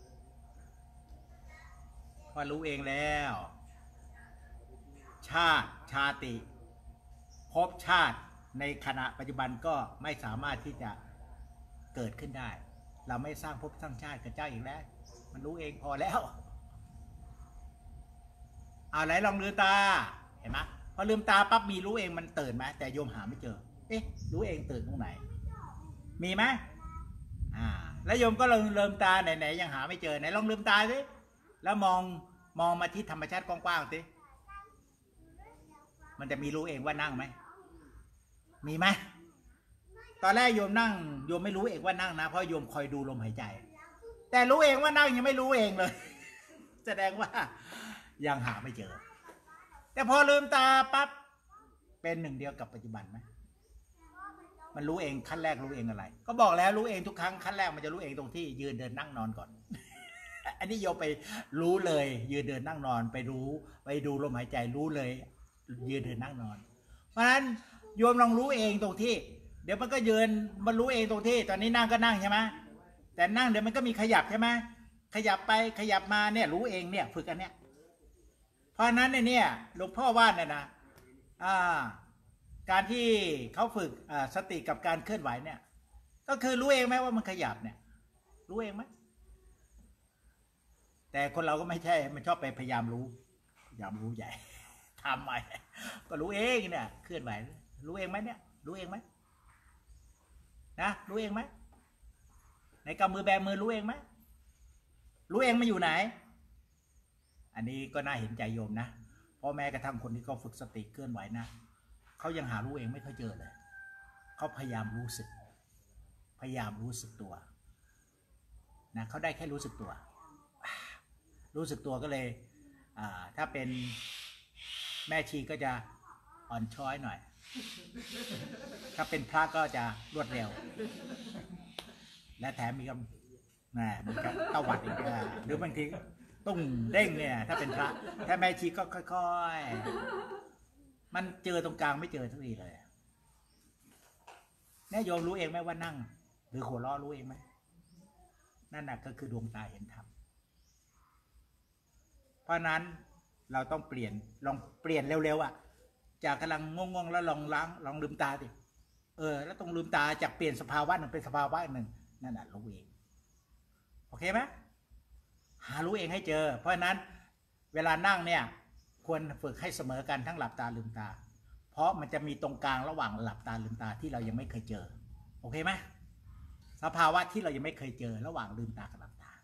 ว่ารู้เองแล้วชาติภพชาติในขณะปัจจุบันก็ไม่สามารถที่จะเกิดขึ้นได้เราไม่สร้างภพสร้างชาติกับเจ้าอีกแล้วมันรู้เองพอแล้วไหนลองลืมตาเห็นไหมพอลืมตาปั๊บมีรู้เองมันตื่นไหมแต่โยมหาไม่เจอรู้เองตื่นตรงไหนมีไหมแล้วโยมก็ลืมตาไหนยังหาไม่เจอไหนลองลืมตาสิแล้วมองมาที่ธรรมชาติกว้างๆสิมันจะมีรู้เองว่านั่งไหมมีไหมตอนแรกโยมนั่งโยมไม่รู้เองว่านั่งนะเพราะโยมคอยดูลมหายใจแต่รู้เองว่านั่งยังไม่รู้เองเลยแสดงว่ายังหาไม่เจอแต่พอลืมตาปั๊บเป็นหนึ่งเดียวกับปัจจุบันไหมมันรู้เองขั้นแรกรู้เองอะไรก็บอกแล้วรู้เองทุกครั้งขั้นแรกมันจะรู้เองตรงที่ยืนเดินนั่งนอนก่อน อันนี้โยมไปรู้เลยยืนเดินนั่งนอนไปดูลมหายใจรู้เลยยืนเดินนั่งนอนเพราะฉะนั้นโยมลองรู้เองตรงที่เดี๋ยวมันก็ยืนมันรู้เองตรงที่ตอนนี้นั่งก็นั่งใช่ไหมแต่นั่งเดี๋ยวมันก็มีขยับใช่ไหมขยับไปขยับมาเนี่ยรู้เองเนี่ยฝึกอันเนี้ยเพราะนั้นเนี่ยหลวงพ่อว่าเนี่ยนะการที่เขาฝึกสติกับการเคลื่อนไหวเนี่ยก็คือรู้เองไหมว่ามันขยับเนี่ยรู้เองไหมแต่คนเราก็ไม่ใช่มันชอบไปพยายามรู้ใหญ่ทำไมก็รู้เองเนี่ยเคลื่อนไหวรู้เองไหมเนี่ยรู้เองไหมนะรู้เองไหมในกำมือแบมือรู้เองไหมรู้เองมาอยู่ไหนอันนี้ก็น่าเห็นใจโยมนะเพราะแม้กระทั่งคนที่เขาฝึกสติเคลื่อนไหวนะเขายังหารู้เองไม่ค่อยเจอเลยเขาพยายามรู้สึกตัวนะเขาได้แค่รู้สึกตัวก็เลยถ้าเป็นแม่ชีก็จะอ่อนช้อยหน่อยถ้าเป็นพระก็จะรวดเร็วและแถมมีคำมีคำตวัดอีกหรือบางทีตุ้งเด้งเนี่ยถ้าเป็นพระถ้าแม่ชีก็ค่อยๆมันเจอตรงกลางไม่เจอทุกทีเลยเนี่ยโยมรู้เองไหมว่านั่งหรือหัวเราะรู้เองไหมนั่นน่ะก็คือดวงตาเห็นธรรมเพราะนั้นเราต้องลองเปลี่ยนเร็วๆจากกำลังง่วงๆแล้วลองลืมตาดิแล้วต้องลืมตาจากเปลี่ยนสภาวะหนึ่งเป็นสภาวะหนึ่งนั่นน่ะรู้เองโอเคไหมหารู้เองให้เจอเพราะนั้นเวลานั่งเนี่ยควรฝึกให้เสมอกันทั้งหลับตาลืมตาเพราะมันจะมีตรงกลางระหว่างหลับตาลืมตาที่เรายังไม่เคยเจอโอเคไหมสภาวะที่เรายังไม่เคยเจอระหว่างลืมตากับหลับตา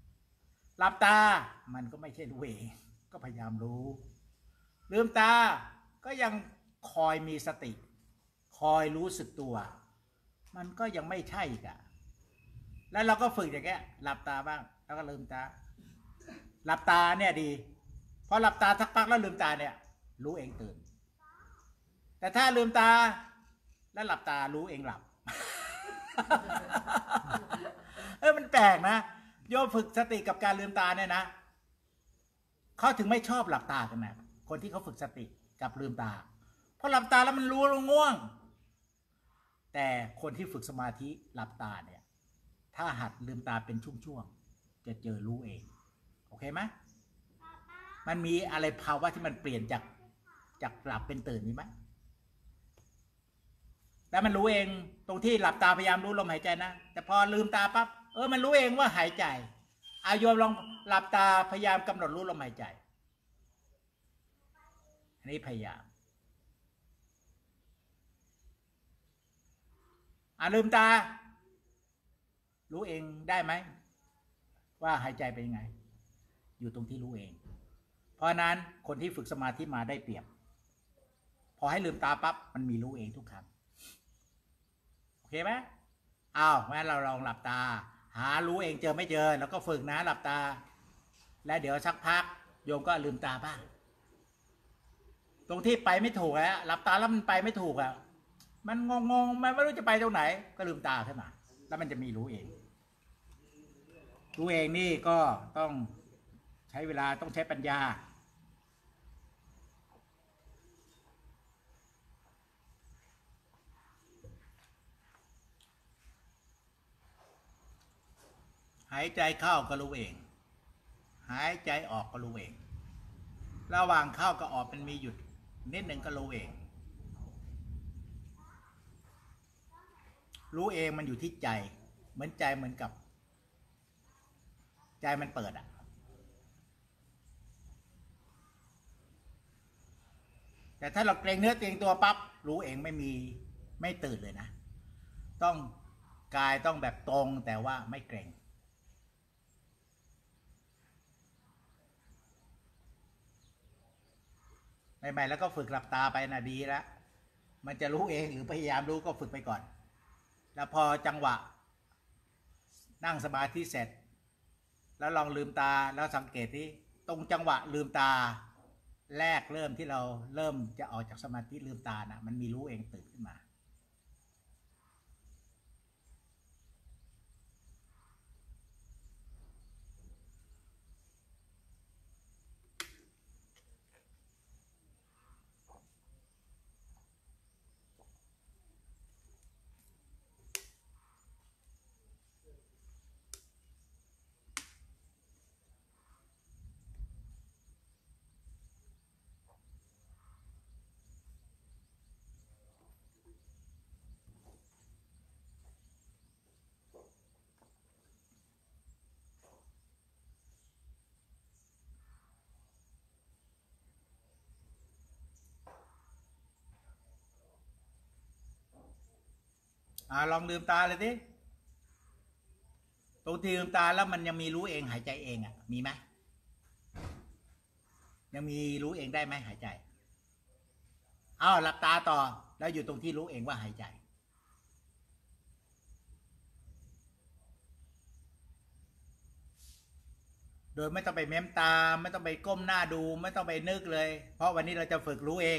มันก็ไม่ใช่รู้เองก็พยายามรู้ลืมตาก็ยังคอยมีสติคอยรู้สึกตัวมันก็ยังไม่ใช่อีกอะแล้วเราก็ฝึกอย่างเงี้ยหลับตาบ้างแล้วก็ลืมตาหลับตาเนี่ยดีพอหลับตาสักพักแล้วลืมตาเนี่ยรู้เองตื่นแต่ถ้าลืมตาแล้วหลับตารู้เองหลับ มันแปลกนะโยมฝึกสติกับการลืมตาเนี่ยนะเขาถึงไม่ชอบหลับตากันนะคนที่เขาฝึกสติกับลืมตาเพราะหลับตาแล้วมันรู้ง่วงแต่คนที่ฝึกสมาธิหลับตาเนี่ยถ้าหัดลืมตาเป็นช่วงๆจะเจอรู้เองโอเคไหมมันมีอะไรภาวะที่มันเปลี่ยนจากหลับเป็นตื่นมีไหมแล้วมันรู้เองตรงที่หลับตาพยายามรู้ลมหายใจนะแต่พอลืมตาปั๊บมันรู้เองว่าหายใจโยมลองหลับตาพยายามกำหนดรู้ลมหายใจอันนี้พยายามลืมตารู้เองได้ไหมว่าหายใจเป็นยังไงอยู่ตรงที่รู้เองเพราะนั้นคนที่ฝึกสมาธิมาได้เปรียบพอให้ลืมตาปั๊บมันมีรู้เองทุกครั้งโอเคไหมแม้เราลองหลับตาหารู้เองเจอไม่เจอแล้วก็ฝึกนะหลับตาและเดี๋ยวสักพักโยมก็ลืมตาบ้างตรงที่ไปไม่ถูกแล้วหลับตาแล้วมันไปไม่ถูกมันงงมันไม่รู้จะไปตรงไหนก็ลืมตาขึ้นมาแล้วมันจะมีรู้เองนี่ก็ต้องใช้เวลาต้องใช้ปัญญาหายใจเข้าก็รู้เองหายใจออกก็รู้เองระหว่างเข้ากับออกมันมีหยุดนิดหนึ่งก็รู้เองมันอยู่ที่ใจเหมือนกับใจมันเปิดแต่ถ้าเราเกรงเนื้อเกรงตัวปั๊บรู้เองไม่ตื่นเลยนะต้องกายต้องแบบตรงแต่ว่าไม่เกรงใหม่ๆแล้วก็ฝึกหลับตาไปนะดีแล้วมันจะรู้เองหรือพยายามรู้ก็ฝึกไปก่อนแล้วพอจังหวะนั่งสมาธิเสร็จแล้วลองลืมตาแล้วสังเกตที่ตรงจังหวะลืมตาแรกเริ่มที่เราเริ่มจะออกจากสมาธิลืมตานะมันมีรู้เองตื่นขึ้นมาลองลืมตาเลยสิตรงที่ลืมตาแล้วมันยังมีรู้เองหายใจเองอ่ะมีไหมยังมีรู้เองได้ไหมหายใจหลับตาต่อแล้วอยู่ตรงที่รู้เองว่าหายใจโดยไม่ต้องไปเม้มตาไม่ต้องไปก้มหน้าดูไม่ต้องไปนึกเลยเพราะวันนี้เราจะฝึกรู้เอง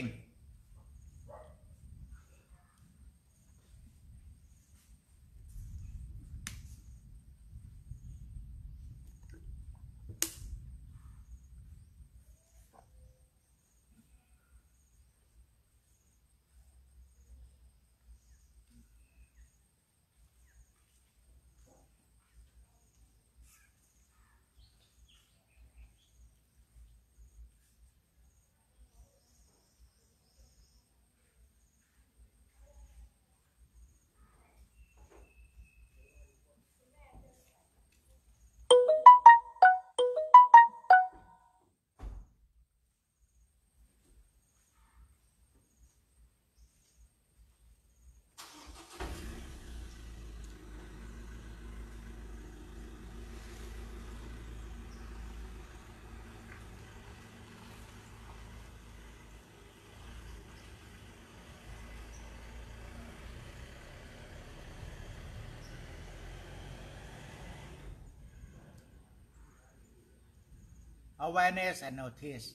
awareness and notice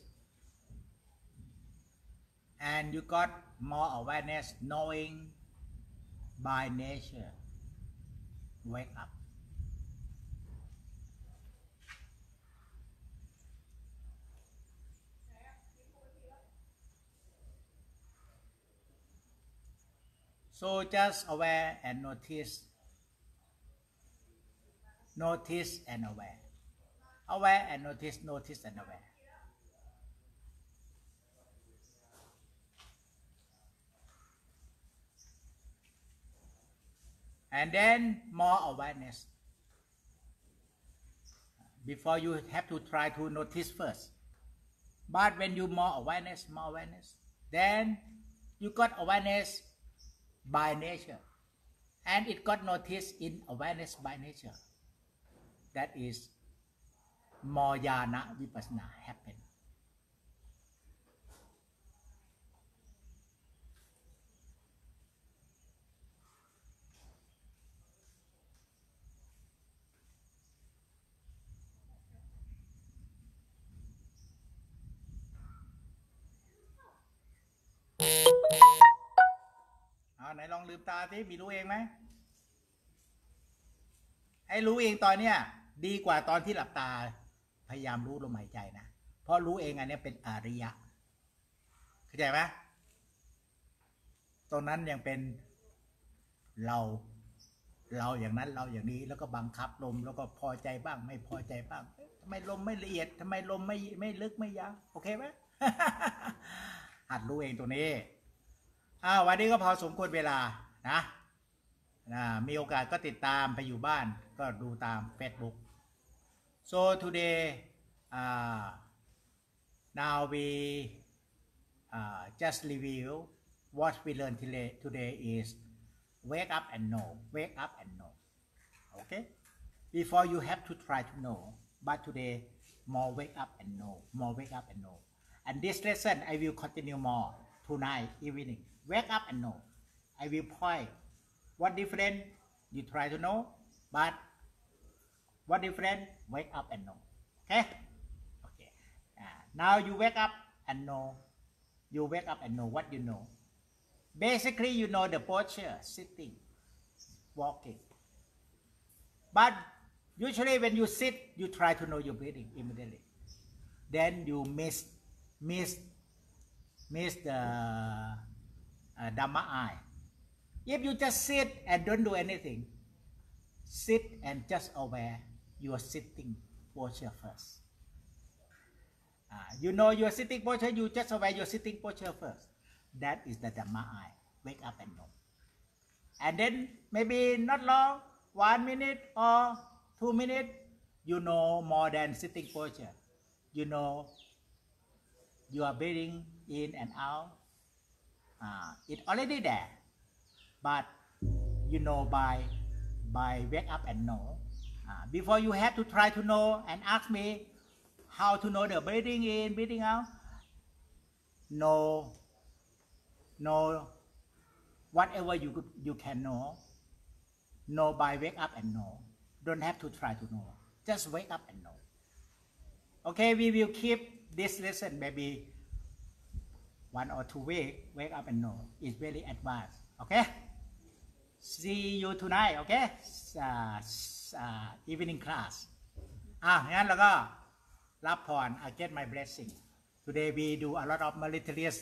and you got more awareness knowing by nature wake up so just aware and notice and aware and notice and aware and then more awareness before you have to try to notice first but when you more awareness then you got awareness by nature and it got noticed in awareness by nature that is more jhana vipassana happenไหนลองลืมตาสิมีรู้เองไหมไอ้รู้เองตอนเนี้ยดีกว่าตอนที่หลับตาพยายามรู้ลมหายใจนะเพราะรู้เองอันนี้เป็นอริยะเข้าใจไหมตรงนั้นยังเป็นเราอย่างนั้นเราอย่างนี้แล้วก็บังคับลมแล้วก็พอใจบ้างไม่พอใจบ้างทำไมลมไม่ละเอียดทำไมลมไม่ลึกไม่ยาวโอเคไหม หัดรู้เองตัวนี้วันนี้ก็พอสมควรเวลานะมีโอกาสก็ติดตามไปอยู่บ้านก็ดูตาม Facebook so today now we just review what we learned today is wake up and know okay before you have to try to know but today more wake up and know and this lesson I will continue more tonight evening wake up and know I will point what different you try to know but what different wake up and know okay Now you wake up and know. You wake up and know what you know. Basically, you know the posture, sitting, walking. But usually when you sit, you try to know your breathing immediately. Then you miss the Dhamma eye. If you just sit and don't do anything, sit and just aware your sitting posture first. You know your sitting posture, you just aware your sitting posture first. That is the Dhamma eye. Wake up and know. And then maybe not long, 1 minute or 2 minutes, you know more than sitting posture. You know you are breathing in and out. It's already there. But you know by wake up and know. Before you have to try to know and ask me how to know the breathing in, breathing out. Know whatever you can know. Know by wake up and know. Don't have to try to know. Just wake up and know. Okay, we will keep this lesson maybe 1 or 2 weeks. Wake up and know. It's very advanced. Okay? See you tonight. Okay? Evening class. งั้นเราก็รับพร I get my blessing. Today we do a lot of meritorious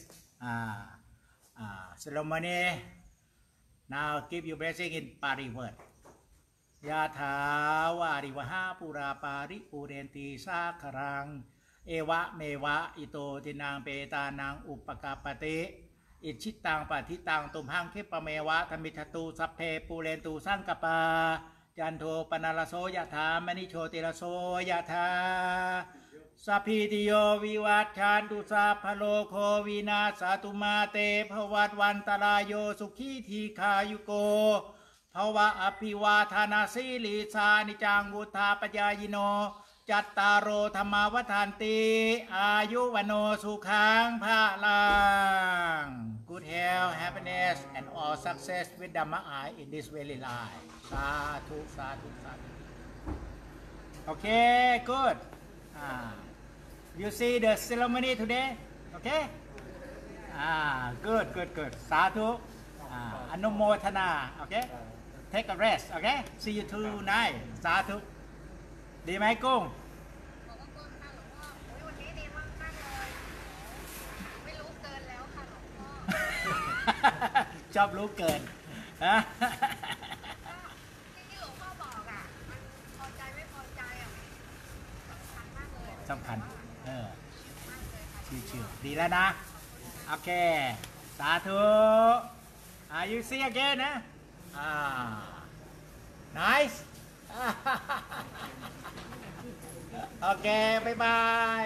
ceremony. Now give you blessing in Pali word. ยะถาวาริวหาปุราปาริปุเรนติสาครังเอวะเมวะอิโตทินังเปตานังอุปกาปติอิชิตังปฏิตังตุมหังคิปะเมวะธมิทตุสัพเพปุเรนตุสังกปาจันโทปนาลโสยะถามณิโชติลโสยะถาสัพพิติโยวิวัชชันตุสัพพโลกโควินาศตุมาเตภวัตวันตรายโยสุขีทีขายุโกภวะอภิวาทานาสีลิสานิจังวุธาปยายโนจัตตารโอธรรมวัฏานติอายุวโนสุขังภาลัง Good health, happiness and all success with Dhamma eye in this very life. สาธุสาธุสาธุ Okay, good. You see the ceremony today? Okay? Good. สาธุอนุโมทนา Okay? Take a rest. Okay? See you tonight. สาธุ ดีไหมกุ้งบอกว่ากุ้งค่ะหลวงพ่อวันนี้ดีมากเลยไม่รู้เกินแล้วค่ะหลวงพ่อชอบรู้เกินฮะที่หลวงพ่อบอกอ่ะมันพอใจไม่พอใจอ่ะสำคัญมากเลยสำคัญมากเลยค่ะชิวๆดีแล้วนะ โอเค สาธุ you see again นะnice โอเคบายบาย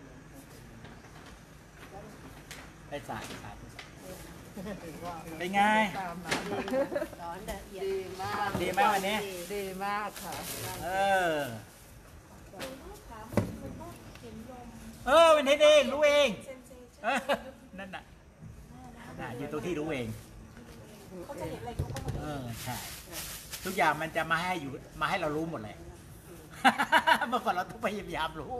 ไปสายเป็นไงสอนละเอียดดีมากดีไหมวันนี้ดีมากค่ะเป็นเองรู้เองนั่นน่ะอยู่ตรงที่รู้เองใช่ทุกอย่างมันจะมาให้เรารู้หมดเลย เมื่อก่อนเราต้องพยายามรู้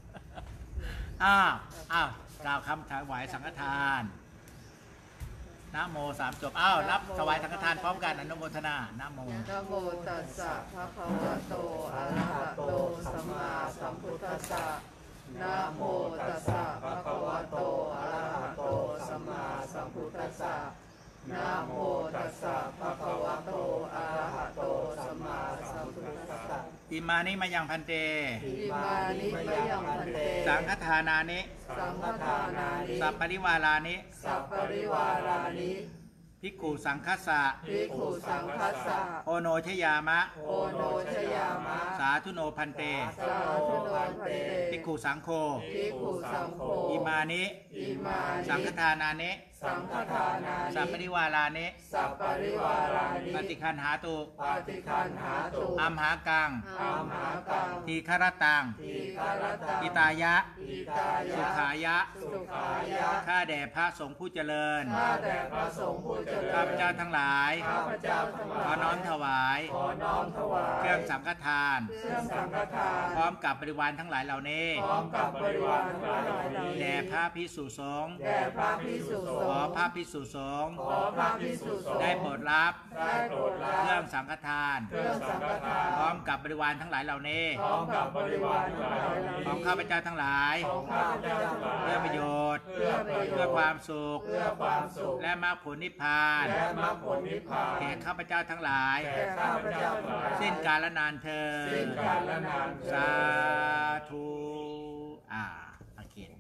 กล่าวคำถวายสังฆทานนะโม3 จบรับถวายสังฆทานพร้อมกันอนุโมทนานะโมนะโมตัสสะภะคะวะโตอะระหะโตสัมมาสัมพุทธัสสะนะโมตัสสะภะคะวะโตอะระหะโตสัมมาสัมพุทธัสสะนะโมตัสสะภะคะวะโตอะระหะโตสัมมาสัมพุทธัสสะอิมานิมายังพันเตอิมานิมะยังพันเตสังฆทานานิสังฆทานานิสัพปริวารานิสัพปริวารานิภิกขุสังคัสสะภิกขุสังคัสสะโอโนชยามะโอโนชยามะสาธุโนพันเตสาธุโนพันเตภิกขุสังโฆภิกขุสังโฆอิมานิอิมานิสังฆทานานิสสังฆทานาสัพนิปริวารานิสัพปริวารานิปฏิคันหาตุปฏิคันหาตุอัมหากังอัมหากังทีฆรตังทีฆารตังอิตายะอิตายะสุขายะสุขายะข้าแด่พระสงฆ์ผู้เจริญข้าแต่พระสงฆ์ผู้เจริญข้าพเจ้าทั้งหลายข้าพเจ้าทั้งหลายขอน้อมถวายขอน้อมถวายเครื่องสังฆทานเครื่องสังฆทานพร้อมกับบริวารทั้งหลายเหล่านี้พร้อมกับบริวารทั้งหลายเหล่านี้แด่พระภิกษุสงฆ์แด่พระภิกษุสของฆ์พระภิกษุสงฆ์ขอพระภิกษุสงฆ์ได้โปรดรับได้โปรดรับเครื่องสังฆทานเครื่องสังฆทานพร้อมกับบริวารทั้งหลายเหล่านี้พร้อมกับบริวารทั้งหลายเหล่านี้ของข้าพเจ้าทั้งหลายของข้าพเจ้าทั้งหลายเพื่อประโยชน์เพื่อประโยชน์เพื่อความสุขเพื่อความสุขและมรรคผลนิพพานและมรรคผลนิพพานแก่ข้าพเจ้าทั้งหลายแก่ข้าพเจ้าทั้งหลายสิ้นกาลนานเธอญสิ้นกาลนานเทอญสาธุอาเกณฑ์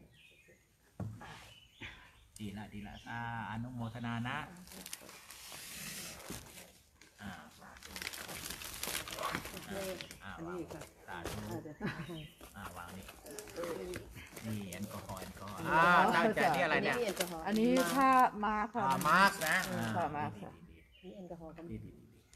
ดีละอนุโมทนานะอ่าอันวางนี้ค่ะสาธุเดี๋ยววางนี่แอลกอฮอล์ตั้งใจนี่อะไรเนี่ยแอลกอฮอล์อันนี้ผ้ามาค่ะมาร์กนะผ้ามาร์คค่ะนี่แอลกอฮอล์กันดี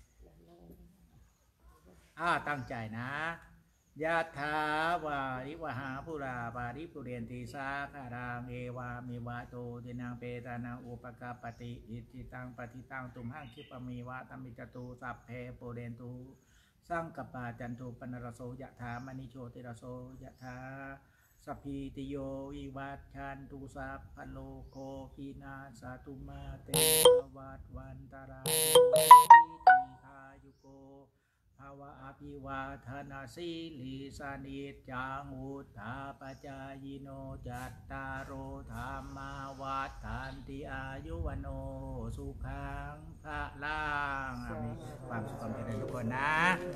ตั้งใจนะยะถาวาริวหาปุราปาริปุเรนติสาคารังเอวามิวะโตตินังเปตานังอุปกาปติอิจิตังปฏิตังตุมหังคิปะมีวะตัมมิจตุสัพเพปุเรนตุสังกปาจันโทปนรสโสยะถามณิโชติรสโสยะถาสัพพิติโยวิวัชชันตุสัพพะโลโควินาศตุมาเตวัฏวันตรายติคายุโกภาวะอภิวาทนาสีลิสานิจจังอุทธาปจายโนจัตตารโอธรรมาวัฏฐานติอายุวันโนสุขังพระลังมีความสุขความเจริญทุกคนนะ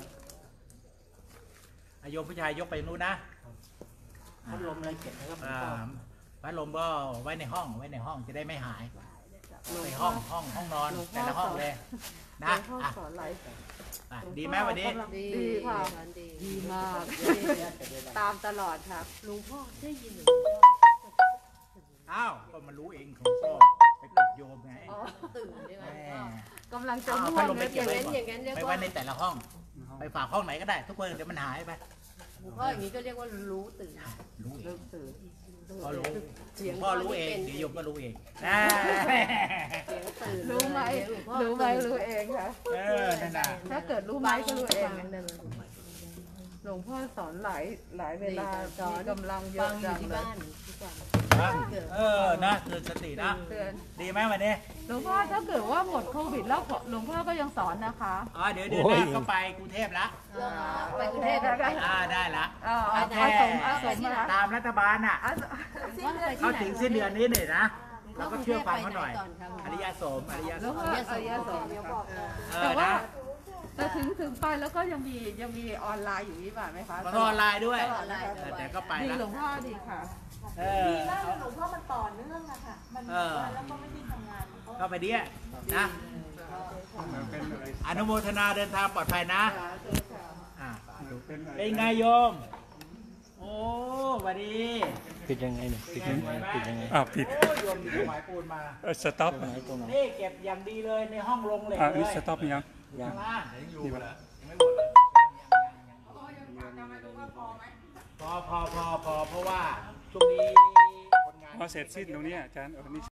อาโยมผู้ชายยกไปนู้นนะพัดลมอะไรเก็บนะครับพัดลมก็ไว้ในห้องจะได้ไม่หายในห้องนอนแต่ละห้องเลยนะดีไหมวันนี้ดีค่ะดีดีมาก ตามตลอดครับหลวงพ่อได้ยินหรืออ้าวก็มารู้เองของพ่อไปปลุกโยมไงตื่นใช่ไหมแม่กำลังจะเอาม่วพัดงลมไปแล้วเก็บไว้ก่อนอย่างนั้นเรียกไปว่าไว้ในแต่ละห้อง ไปฝากห้องไหนก็ได้ ทุกคนเดี๋ยวมันหายไปหลวงพ่ออย่างนี้ก็เรียกว่ารู้ตื่นรู้เอเริ่งมตื่นพ่อรู้เสียงพ่อรู้เองเดี๋ยวโยมก็รู้เองนะเสียงตื่นรู้ไหมหลวงพ่อรู้ไหมรู้เองค่ะนั่นน่ะถ้าเกิดรู้ไหมก็รู้เองนั่นหลวงพ่อสอนหลายเวลาสอนมีกำลังเยฟัอะงอจัยู่งที่เลยบ้านทุกวันนะเตือนสตินะเตือนดีไหมวันนี้หลวงพ่อถ้าเกิดว่าหมดโควิดแล้วหลวงพ่อก็ยังสอนนะคะเดี๋ยวเดือนหน้าก็ไปกรุงเทพละไปกรุงเทพแล้วกันได้ละเอาสมมาตามรัฐบาลน่ะเขาเขาถึงสิ้นเดือนนี้เนี่ยนะเราก็เชื่อฟังเขาหน่อย อริยสมหลวงพ่ออริยสงฆ์ค่ะแต่ว่าแต่ถึงไปแล้วก็ยังมีออนไลน์อยู่นี่ป่ะไหมคะมันก็ออนไลน์ด้วยออนไลน์ด้วยแต่ก็ไปดีแล้วหลวงพ่อดีค่ะดีมากเลยหลวงพ่อมันต่อเนื่องอะค่ะ มันแล้วก็ไม่ได้ทำงานมันก็ก็ไปเดี้ยนะอนุโมทนาเดินทางปลอดภัยนะเป็นไงโยม โอ้สวัสดีปิดยังไงเนี่ยปิดยังไงปิดยังไงผิดโอ้โยมมีหมายปูนมาสต็อปตรงไหนตรงไหนนี่เก็บอย่างดีเลยในห้องลงเหล็กอ่ะเลนี่ยสต็อปยังยังข้างล่างนี่วะพอเพราะว่าช่วงนี้คนงานพอเสร็จสิ้นตรงนี้อาจารย์นี่